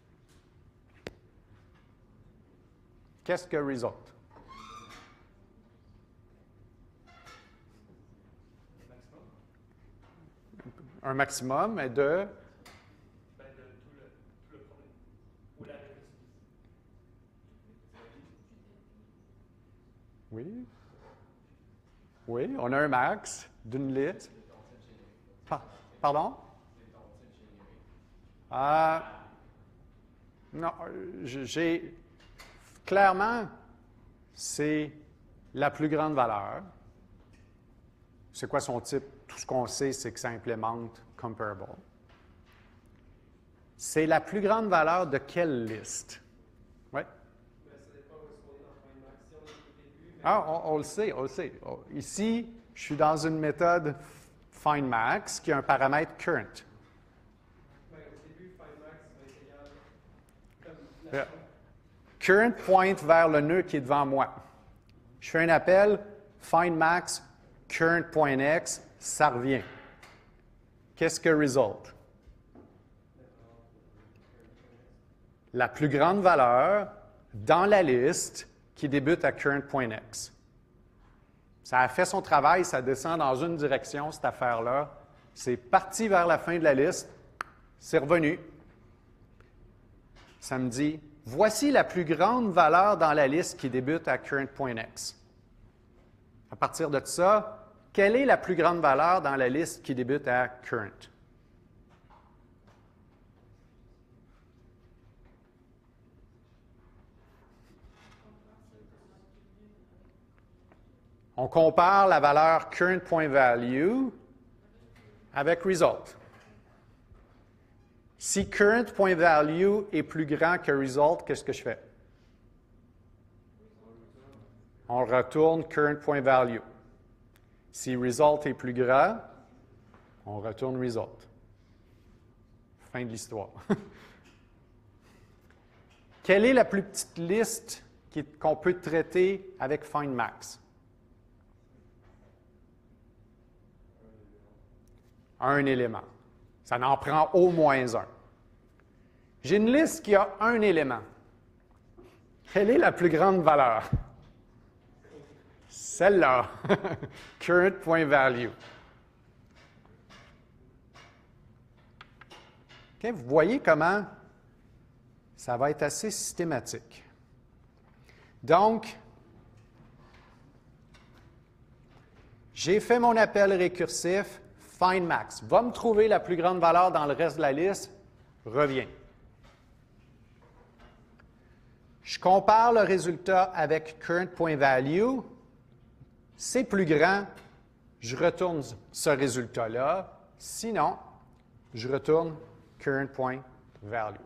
Qu'est-ce que result? Un maximum est de? Ben de tout le, tout le problème. Ou la récursivité. Oui. Oui, on a un max d'une liste. Pa- Pardon? Euh, non, j'ai... Clairement, c'est la plus grande valeur. C'est quoi son type? Tout ce qu'on sait, c'est que ça implémente comparable. C'est la plus grande valeur de quelle liste? Oui? Ah, on, on le sait, on le sait. Oh, ici, je suis dans une méthode findMax qui a un paramètre current. Yeah. Current pointe vers le nœud qui est devant moi. Je fais un appel, findMax, current.next, ça revient. Qu'est-ce que result? La plus grande valeur dans la liste qui débute à current.next. Ça a fait son travail, ça descend dans une direction, cette affaire-là. C'est parti vers la fin de la liste, c'est revenu. Ça me dit, voici la plus grande valeur dans la liste qui débute à current.next. À partir de ça, quelle est la plus grande valeur dans la liste qui débute à current? On compare la valeur current.value avec result. Si current.value est plus grand que result, qu'est-ce que je fais? On retourne current.value. Si result est plus grand, on retourne result. Fin de l'histoire. Quelle est la plus petite liste qui- qu'on peut traiter avec findMax? Un élément. Ça en prend au moins un. J'ai une liste qui a un élément. Quelle est la plus grande valeur? Celle-là. Current.value. Okay, vous voyez comment ça va être assez systématique. Donc, j'ai fait mon appel récursif. findMax va me trouver la plus grande valeur dans le reste de la liste, reviens. Je compare le résultat avec current.value. C'est plus grand, je retourne ce résultat-là. Sinon, je retourne current.value.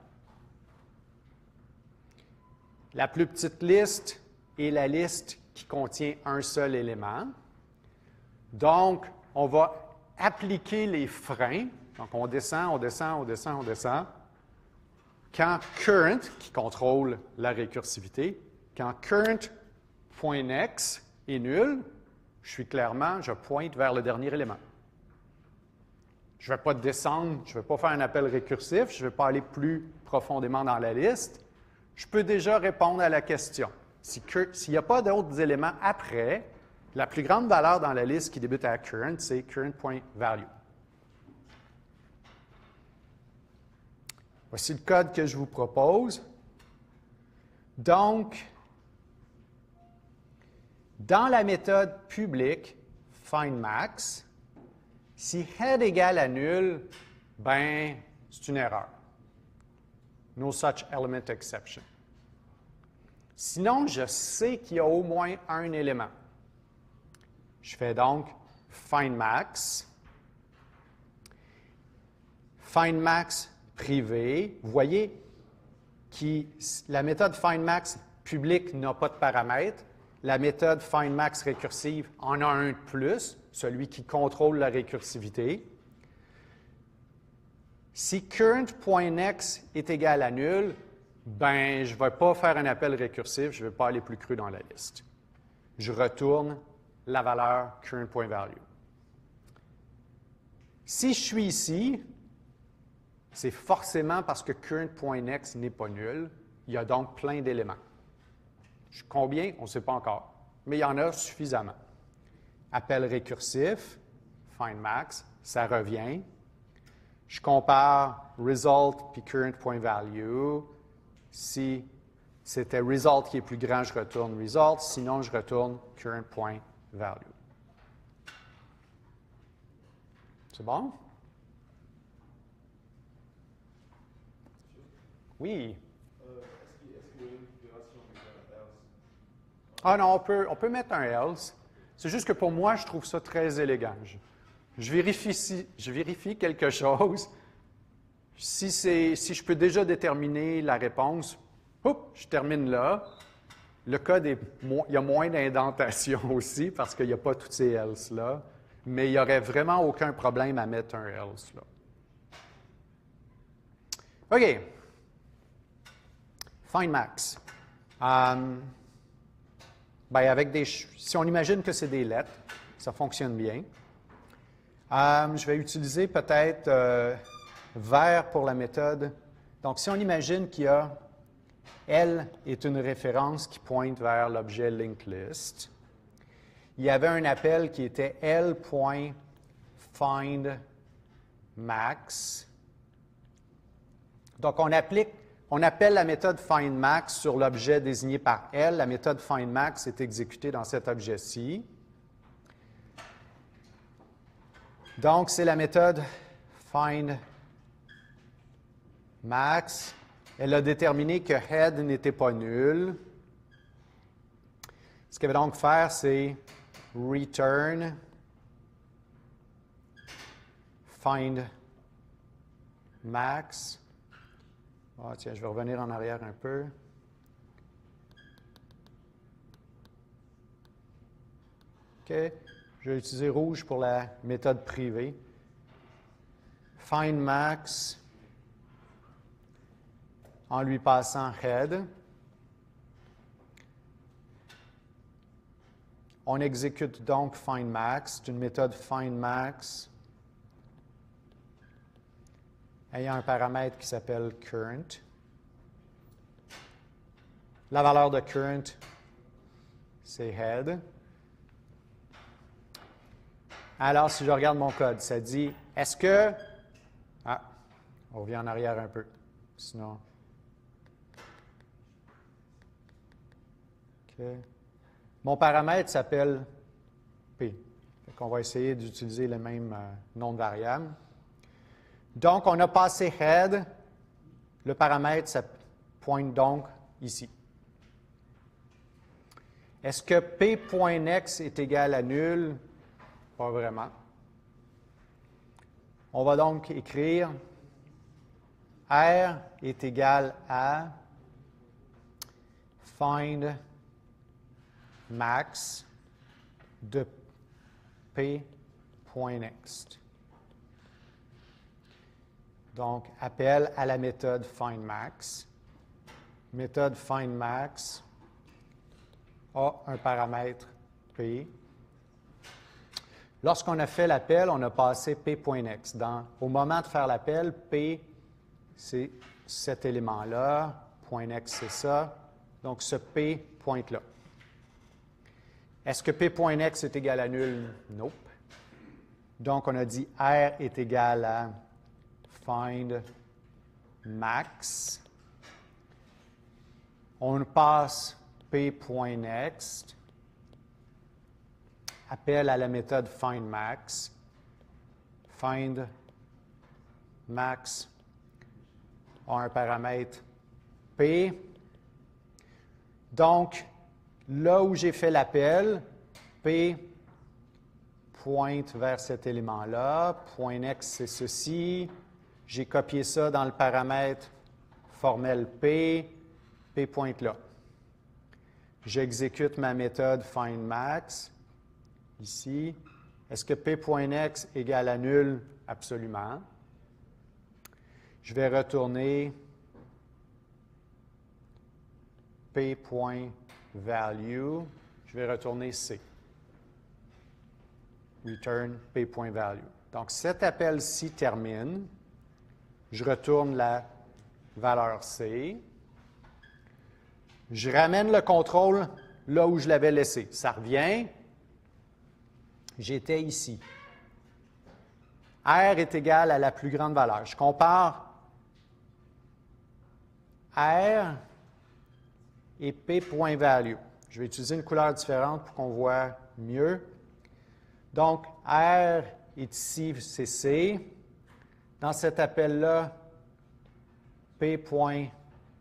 La plus petite liste est la liste qui contient un seul élément. Donc, on va appliquer les freins. Donc, on descend, on descend, on descend, on descend. Quand current, qui contrôle la récursivité, quand current.next est nul, je suis clairement, je pointe vers le dernier élément. je ne vais pas descendre, je ne vais pas faire un appel récursif, je ne vais pas aller plus profondément dans la liste. Je peux déjà répondre à la question. Si s'il n'y a pas d'autres éléments après, la plus grande valeur dans la liste qui débute à current, c'est current.value. Voici le code que je vous propose. Donc, dans la méthode publique findMax, si head égale à nul, ben, c'est une erreur. No such element exception. Sinon, je sais qu'il y a au moins un élément. Je fais donc findMax. findMax privé. Vous voyez que la méthode findMax publique n'a pas de paramètres. La méthode findMax récursive en a un de plus, celui qui contrôle la récursivité. Si current.next est égal à nul, ben, je ne vais pas faire un appel récursif, je ne vais pas aller plus creux dans la liste. Je retourne la valeur current.value. Si je suis ici, c'est forcément parce que current.next n'est pas nul. Il y a donc plein d'éléments. Combien? On ne sait pas encore, mais il y en a suffisamment. Appel récursif, findMax, ça revient. Je compare result puis current.value. Si c'était result qui est plus grand, je retourne result. Sinon, je retourne current.value. C'est bon? Oui. Euh, est-ce qu'il est-ce qu'il y a une configuration avec un else? Ah non, on peut, on peut mettre un else. C'est juste que pour moi, je trouve ça très élégant. Je, je, vérifie, si, je vérifie quelque chose. Si, c'est, si je peux déjà déterminer la réponse, hop, je termine là. Le code, est, il y a moins d'indentation aussi parce qu'il n'y a pas tous ces else-là. Mais il n'y aurait vraiment aucun problème à mettre un else là. OK. findMax. Um, ben avec des, si on imagine que c'est des lettres, ça fonctionne bien. Um, je vais utiliser peut-être euh, vert pour la méthode. Donc, si on imagine qu'il y a L est une référence qui pointe vers l'objet linked list, il y avait un appel qui était L.findMax. Donc, on applique On appelle la méthode findMax sur l'objet désigné par L. La méthode findMax est exécutée dans cet objet-ci. Donc, c'est la méthode findMax. Elle a déterminé que head n'était pas nul. Ce qu'elle va donc faire, c'est return findMax. Ah, tiens, je vais revenir en arrière un peu. OK. Je vais utiliser rouge pour la méthode privée. findMax en lui passant head. On exécute donc findMax. C'est une méthode findMax ayant un paramètre qui s'appelle current. La valeur de current, c'est head. Alors, si je regarde mon code, ça dit, est-ce que... Ah, on revient en arrière un peu. Sinon... OK. Mon paramètre s'appelle P. On va essayer d'utiliser le même euh, nom de variable. Donc, on a passé head. Le paramètre, ça pointe donc ici. Est-ce que P.next est égal à nul? Pas vraiment. On va donc écrire R est égal à findMax de P.next. Donc, appel à la méthode findMax. Méthode findMax a un paramètre P. Lorsqu'on a fait l'appel, on a passé P.next. Dans, au moment de faire l'appel, P, c'est cet élément-là, .next, c'est ça. Donc, ce P pointe là. Est-ce que P.next est égal à nul? Nope. Donc, on a dit R est égal à find max. On passe P.next. Appel à la méthode findMax. Find max a un paramètre P. Donc, là où j'ai fait l'appel, P pointe vers cet élément-là. .next, c'est ceci. J'ai copié ça dans le paramètre formel P. P pointe là. J'exécute ma méthode findMax. Ici, est-ce que P.next égale à nul? Absolument. Je vais retourner P.value. Je vais retourner C. Return P.value. Donc, cet appel-ci termine. Je retourne la valeur C. Je ramène le contrôle là où je l'avais laissé. Ça revient. J'étais ici. R est égal à la plus grande valeur. Je compare R et P.value. Je vais utiliser une couleur différente pour qu'on voit mieux. Donc, R est ici, c'est C. Dans cet appel-là, P.value,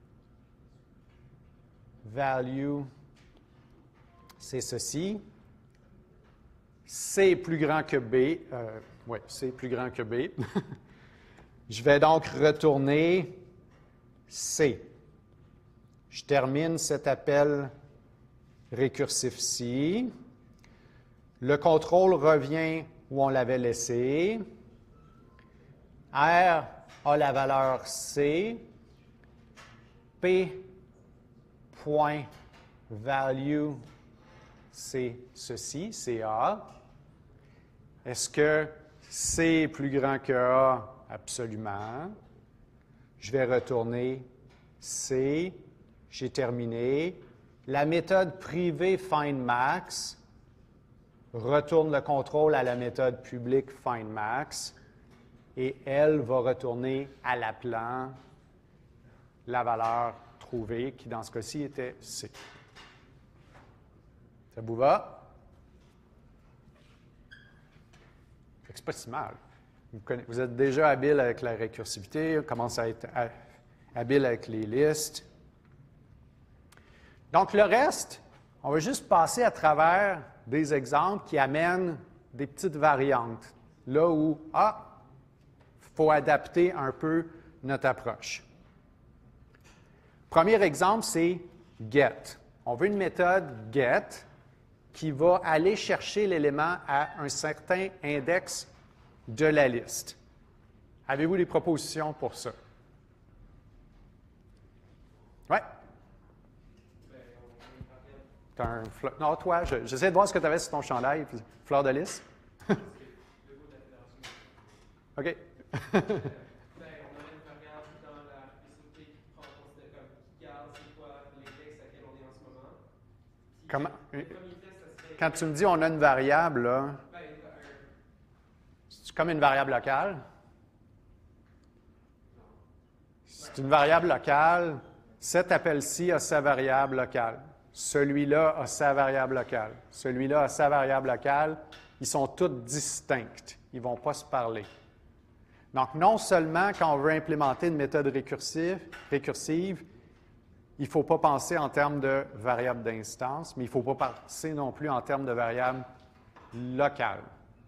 c'est ceci. C est plus grand que B. Euh, oui, C est plus grand que B. Je vais donc retourner C. Je termine cet appel récursif-ci. Le contrôle revient où on l'avait laissé. R a la valeur C. P.value, c'est ceci, c'est A. Est-ce que C est plus grand que A? Absolument. Je vais retourner C. J'ai terminé. La méthode privée findMax retourne le contrôle à la méthode publique findMax et elle va retourner à l'appelant la valeur trouvée qui, dans ce cas-ci, était C. Ça vous va? C'est pas si mal. Vous, connaissez, vous êtes déjà habile avec la récursivité, on commence à être habile avec les listes. Donc, le reste, on va juste passer à travers des exemples qui amènent des petites variantes, là où, ah, il faut adapter un peu notre approche. Premier exemple, c'est get. On veut une méthode get qui va aller chercher l'élément à un certain index de la liste. Avez-vous des propositions pour ça? Oui? Tu as un fleur. Non, toi, je, j'essaie de voir ce que tu avais sur ton chandail. Fleur de lys? OK. Comment? Quand tu me dis on a une variable, là, c'est comme une variable locale? C'est une variable locale. Cet appel-ci a sa variable locale. Celui-là a sa variable locale. Celui-là a sa variable locale. Ils sont tous distincts. Ils ne vont pas se parler. Donc, non seulement quand on veut implémenter une méthode récursive, récursive il ne faut pas penser en termes de variable d'instance, mais il ne faut pas penser non plus en termes de variable locale.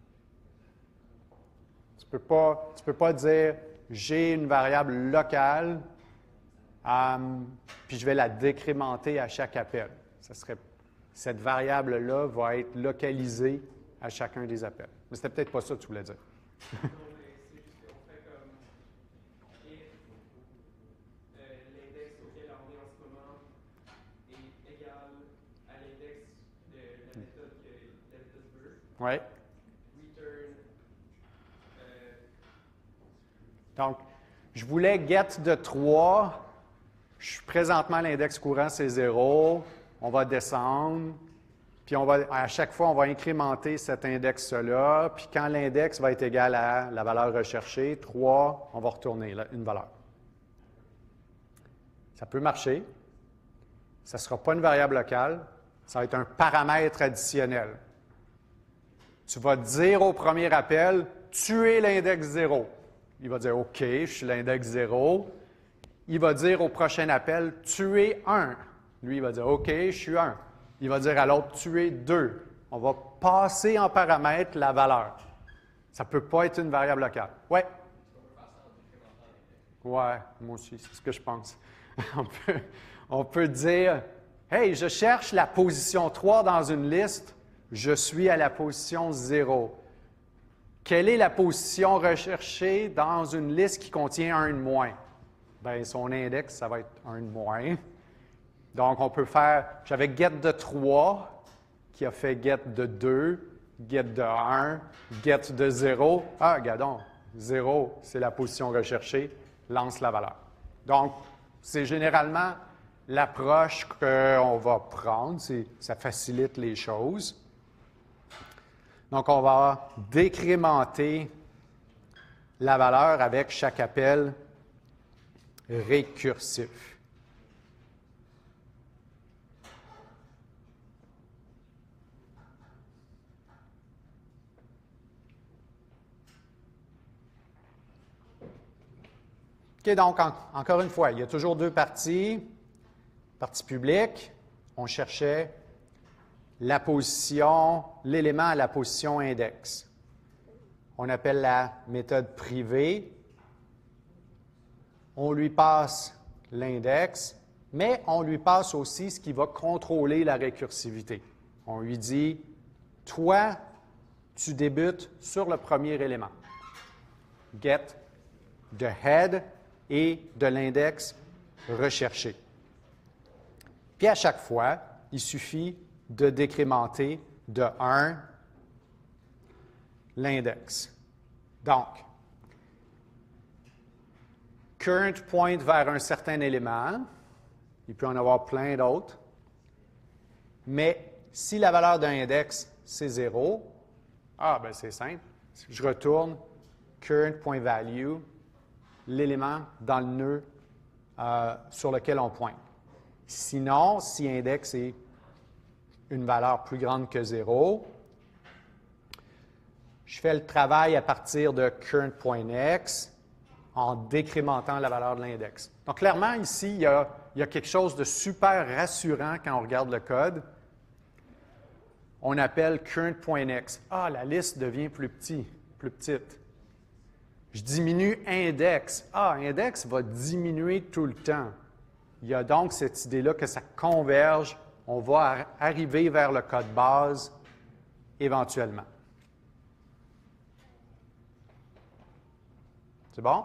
Tu ne peux pas, tu peux pas dire « j'ai une variable locale, um, puis je vais la décrémenter à chaque appel ». Ça serait, cette variable-là va être localisée à chacun des appels. Mais ce n'était peut-être pas ça que tu voulais dire. return Donc, je voulais get de trois. Je suis présentement, l'index courant, c'est zéro. On va descendre. Puis, on va, à chaque fois, on va incrémenter cet index-là. Puis, quand l'index va être égal à la valeur recherchée, trois, on va retourner là, une valeur. Ça peut marcher. Ça ne sera pas une variable locale. Ça va être un paramètre additionnel. Tu vas dire au premier appel, tu es l'index zéro. Il va dire, OK, je suis l'index zéro. Il va dire au prochain appel, tu es un. Lui, il va dire, OK, je suis un. Il va dire à l'autre, tu es deux. On va passer en paramètre la valeur. Ça ne peut pas être une variable locale. Oui? Oui, moi aussi, c'est ce que je pense. on, peut, on peut dire, hey, je cherche la position trois dans une liste, je suis à la position zéro. Quelle est la position recherchée dans une liste qui contient un de moins? Bien, son index, ça va être un de moins. Donc, on peut faire, j'avais get de trois, qui a fait get de deux, get de un, get de zéro. Ah, regardons, zéro, c'est la position recherchée, lance la valeur. Donc, c'est généralement l'approche qu'on va prendre, ça facilite les choses. Donc, on va décrémenter la valeur avec chaque appel récursif. OK, donc, en, encore une fois, il y a toujours deux parties. Partie publique, on cherchait la position, l'élément à la position index. On appelle la méthode privée. On lui passe l'index, mais on lui passe aussi ce qui va contrôler la récursivité. On lui dit, toi, tu débutes sur le premier élément. Get de head et de l'index recherché. Puis à chaque fois, il suffit de décrémenter de un l'index. Donc, current pointe vers un certain élément. Il peut en avoir plein d'autres. Mais si la valeur d'un index, c'est zéro, ah, ben c'est simple. Je retourne current.value, l'élément dans le nœud euh, sur lequel on pointe. Sinon, si index est une valeur plus grande que zéro, je fais le travail à partir de current.next en décrémentant la valeur de l'index. Donc, clairement, ici, il y, a, il y a quelque chose de super rassurant quand on regarde le code. On appelle current.next. Ah, la liste devient plus petite, plus petite. Je diminue index. Ah, index va diminuer tout le temps. Il y a donc cette idée-là que ça converge. On va arriver vers le code base éventuellement. C'est bon?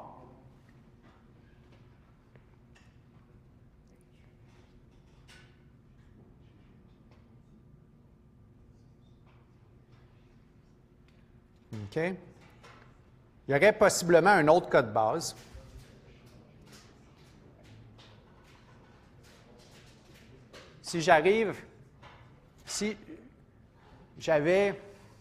OK. Il y aurait possiblement un autre code base. Si j'arrive, si j'avais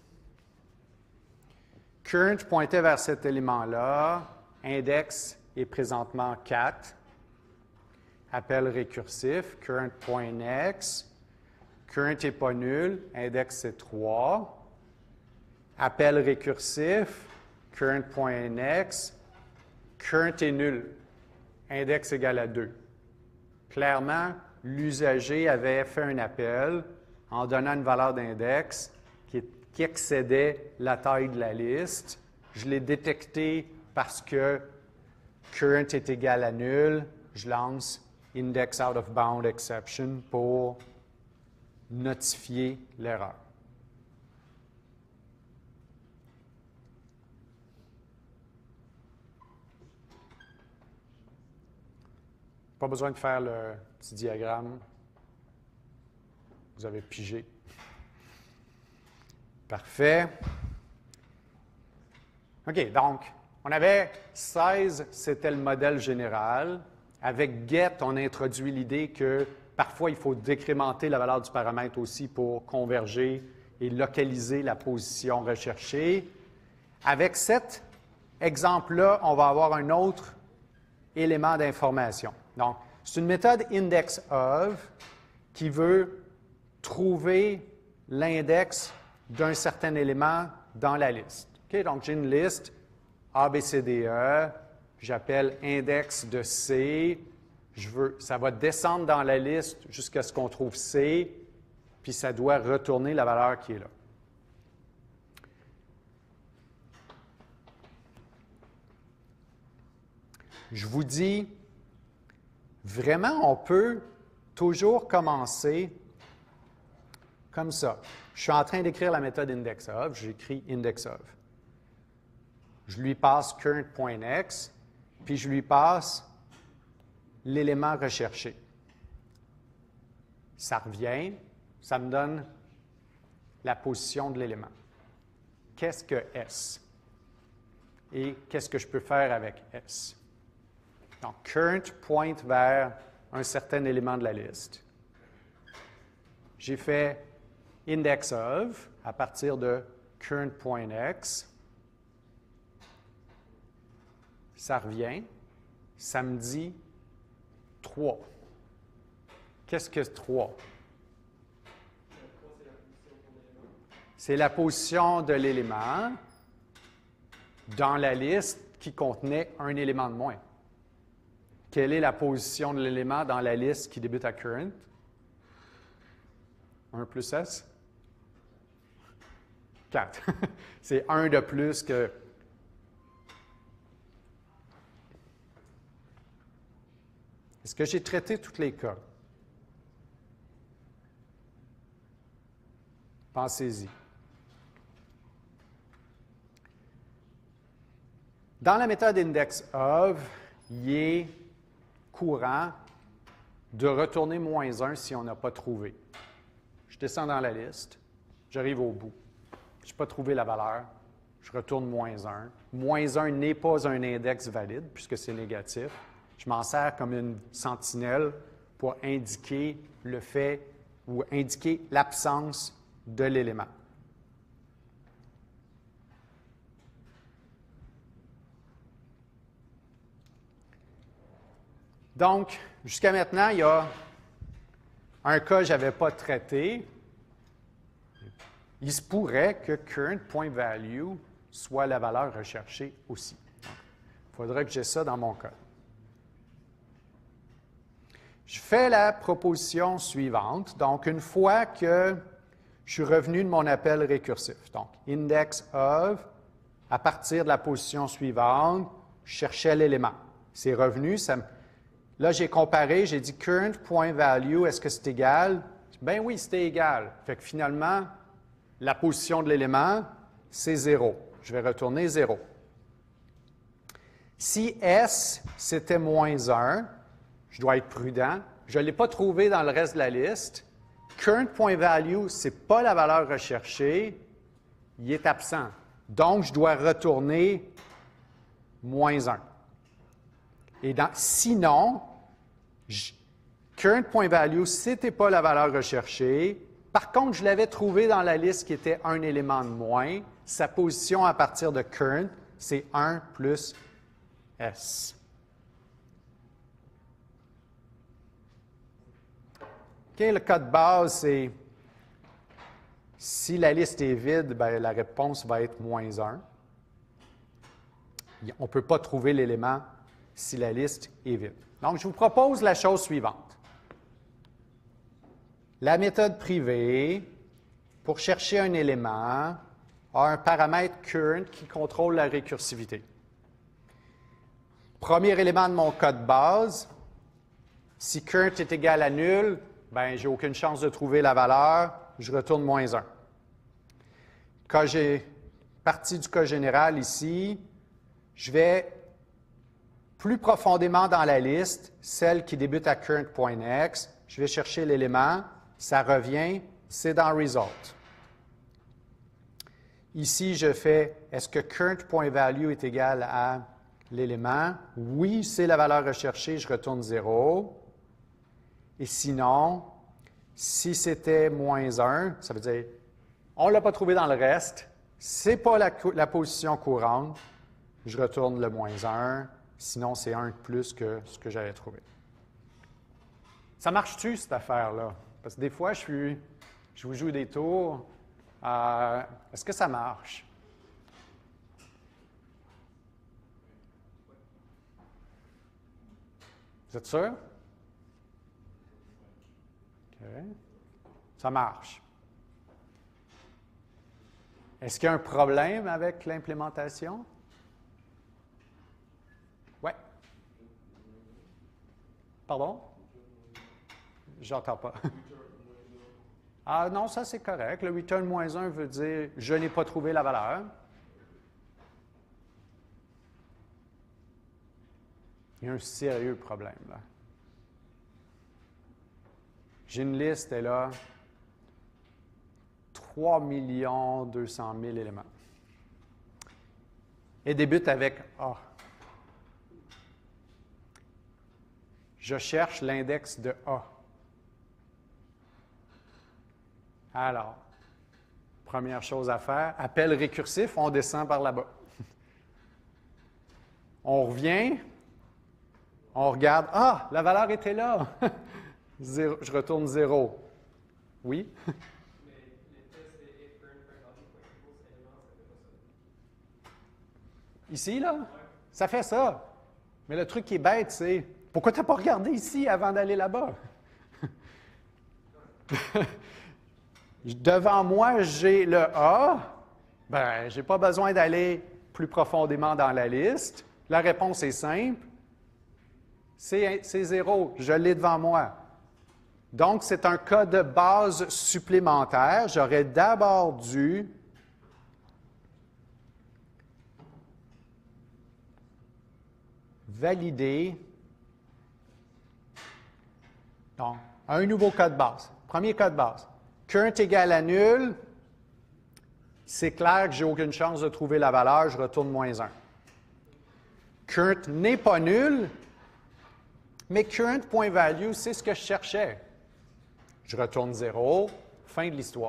current pointait vers cet élément-là, index est présentement quatre, appel récursif, current.next, current n'est pas nul, index c'est trois, appel récursif, current.next, current est nul, index égale à deux. Clairement, l'usager avait fait un appel en donnant une valeur d'index qui, qui excédait la taille de la liste. Je l'ai détecté parce que current est égal à nul. Je lance index out of bound exception pour notifier l'erreur. Pas besoin de faire le petit diagramme. Vous avez pigé. Parfait. OK, donc, On avait seize, c'était le modèle général. Avec get, on introduit l'idée que parfois, il faut décrémenter la valeur du paramètre aussi pour converger et localiser la position recherchée. Avec cet exemple-là, on va avoir un autre élément d'information. Donc, c'est une méthode index-of qui veut trouver l'index d'un certain élément dans la liste. Okay? Donc, j'ai une liste A, B, C, D, E, j'appelle index de C, je veux, ça va descendre dans la liste jusqu'à ce qu'on trouve C, puis ça doit retourner la valeur qui est là. Je vous dis, vraiment, on peut toujours commencer comme ça. Je suis en train d'écrire la méthode index-of, j'écris index-of. Je lui passe current.next, puis je lui passe l'élément recherché. Ça revient, ça me donne la position de l'élément. Qu'est-ce que S? Et qu'est-ce que je peux faire avec S? Donc, current pointe vers un certain élément de la liste. J'ai fait index of à partir de current.x. Ça revient, ça me dit trois. Qu'est-ce que trois? C'est la position de l'élément dans la liste qui contenait un élément de moins. Quelle est la position de l'élément dans la liste qui débute à current? un plus S? quatre. C'est un de plus que... Est-ce que j'ai traité tous les cas? Pensez-y. Dans la méthode index-of, il est courant de retourner moins un si on n'a pas trouvé. Je descends dans la liste, j'arrive au bout. Je n'ai pas trouvé la valeur, je retourne moins un. Moins un n'est pas un index valide puisque c'est négatif. Je m'en sers comme une sentinelle pour indiquer le fait ou indiquer l'absence de l'élément. Donc, jusqu'à maintenant, il y a un cas que je n'avais pas traité. Il se pourrait que current.value soit la valeur recherchée aussi. Il faudrait que j'ai ça dans mon code. Je fais la proposition suivante. Donc, une fois que je suis revenu de mon appel récursif, donc index of, à partir de la position suivante, je cherchais l'élément. C'est revenu, ça me... Là, j'ai comparé, j'ai dit current.value, est-ce que c'est égal? Ben oui, c'était égal. Fait que finalement, la position de l'élément, c'est zéro. Je vais retourner zéro. Si S, c'était moins un, je dois être prudent. Je ne l'ai pas trouvé dans le reste de la liste. Current.value, ce n'est pas la valeur recherchée. Il est absent. Donc, je dois retourner moins un. Et dans, sinon, current.value, ce n'était pas la valeur recherchée. Par contre, je l'avais trouvé dans la liste qui était un élément de moins. Sa position à partir de current, c'est un plus S. Okay, le cas de base, c'est si la liste est vide, bien, la réponse va être moins un. On ne peut pas trouver l'élément si la liste est vide. Donc, je vous propose la chose suivante. La méthode privée, pour chercher un élément, a un paramètre current qui contrôle la récursivité. Premier élément de mon code base, si current est égal à nul, bien, j'ai aucune chance de trouver la valeur, je retourne moins un. Quand j'ai parti du cas général ici, je vais plus profondément dans la liste, celle qui débute à current.next, je vais chercher l'élément, ça revient, c'est dans result. Ici, je fais, est-ce que current.value est égal à l'élément? Oui, c'est la valeur recherchée, je retourne zéro. Et sinon, si c'était moins un, ça veut dire, on ne l'a pas trouvé dans le reste, ce n'est pas la, la position courante, je retourne le moins un, sinon c'est un de plus que ce que j'avais trouvé. Ça marche-tu, cette affaire-là? Parce que des fois, je, suis, je vous joue des tours. Euh, est-ce que ça marche? Vous êtes sûr? OK. Ça marche. Est-ce qu'il y a un problème avec l'implémentation? Oui. Pardon? J'entends pas. Ah non, ça c'est correct. Le return moins un veut dire je n'ai pas trouvé la valeur. Il y a un sérieux problème là. J'ai une liste, elle a trois millions deux cent mille éléments. Elle débute avec A. Je cherche l'index de A. Alors, première chose à faire, appel récursif, on descend par là-bas. On revient, on regarde, ah, la valeur était là. Zéro, je retourne zéro. Oui? Ici, là? Ça fait ça. Mais le truc qui est bête, c'est, pourquoi tu n'as pas regardé ici avant d'aller là-bas? Devant moi, j'ai le A. Ben, je n'ai pas besoin d'aller plus profondément dans la liste. La réponse est simple. C'est zéro. Je l'ai devant moi. Donc, c'est un cas de base supplémentaire. J'aurais d'abord dû valider donc, un nouveau cas de base. Premier cas de base. Current égale à nul, c'est clair que je n'ai aucune chance de trouver la valeur, je retourne moins un. Current n'est pas nul, mais current.value, c'est ce que je cherchais. Je retourne zéro, fin de l'histoire.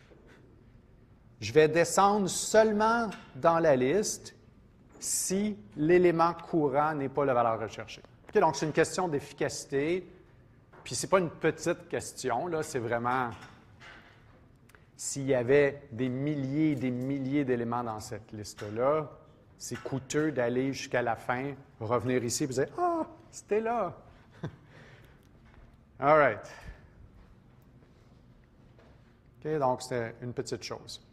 Je vais descendre seulement dans la liste si l'élément courant n'est pas la valeur recherchée. Okay, donc, c'est une question d'efficacité, puis ce n'est pas une petite question, là, c'est vraiment... S'il y avait des milliers et des milliers d'éléments dans cette liste-là, c'est coûteux d'aller jusqu'à la fin, revenir ici et dire « Ah, c'était là! » All right. OK, donc c'est une petite chose.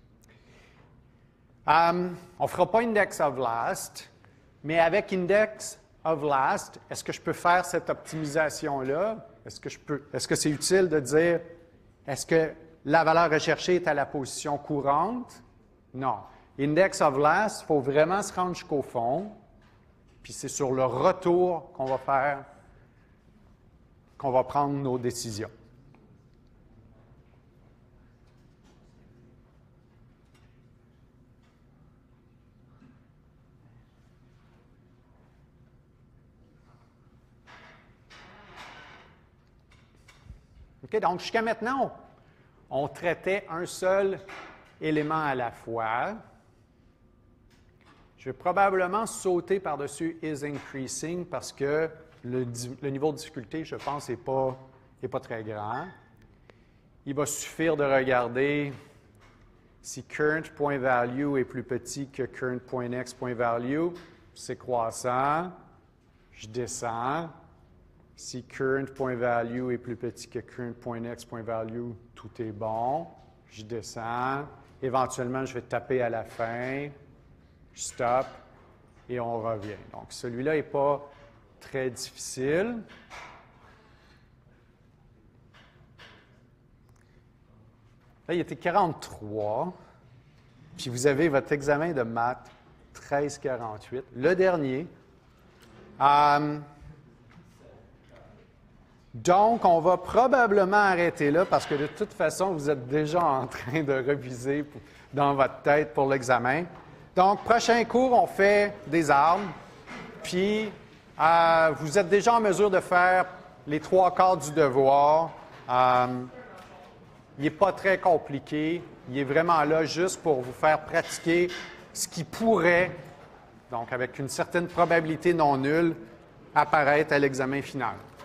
Um, on ne fera pas index of last, mais avec index of last, est-ce que je peux faire cette optimisation-là? Est-ce que je peux, est-ce que c'est utile de dire, est-ce que la valeur recherchée est à la position courante? Non. Index of last, il faut vraiment se rendre jusqu'au fond, puis c'est sur le retour qu'on va faire, qu'on va prendre nos décisions. OK, donc jusqu'à maintenant, on, on traitait un seul élément à la fois. Je vais probablement sauter par-dessus is increasing parce que le, le niveau de difficulté, je pense, n'est pas, est pas très grand. Il va suffire de regarder si current.value est plus petit que current.next.value, c'est croissant. Je descends. Si current.value est plus petit que current.next.value, tout est bon. Je descends. Éventuellement, je vais taper à la fin. Je stop et on revient. Donc, celui-là n'est pas très difficile. Là, il était quarante-trois. Puis vous avez votre examen de maths treize quarante-huit. Le dernier. Um, Donc, on va probablement arrêter là parce que de toute façon, vous êtes déjà en train de reviser pour, dans votre tête pour l'examen. Donc, prochain cours, on fait des armes. Puis, euh, vous êtes déjà en mesure de faire les trois quarts du devoir. Euh, il n'est pas très compliqué. Il est vraiment là juste pour vous faire pratiquer ce qui pourrait, donc avec une certaine probabilité non nulle, apparaître à l'examen final.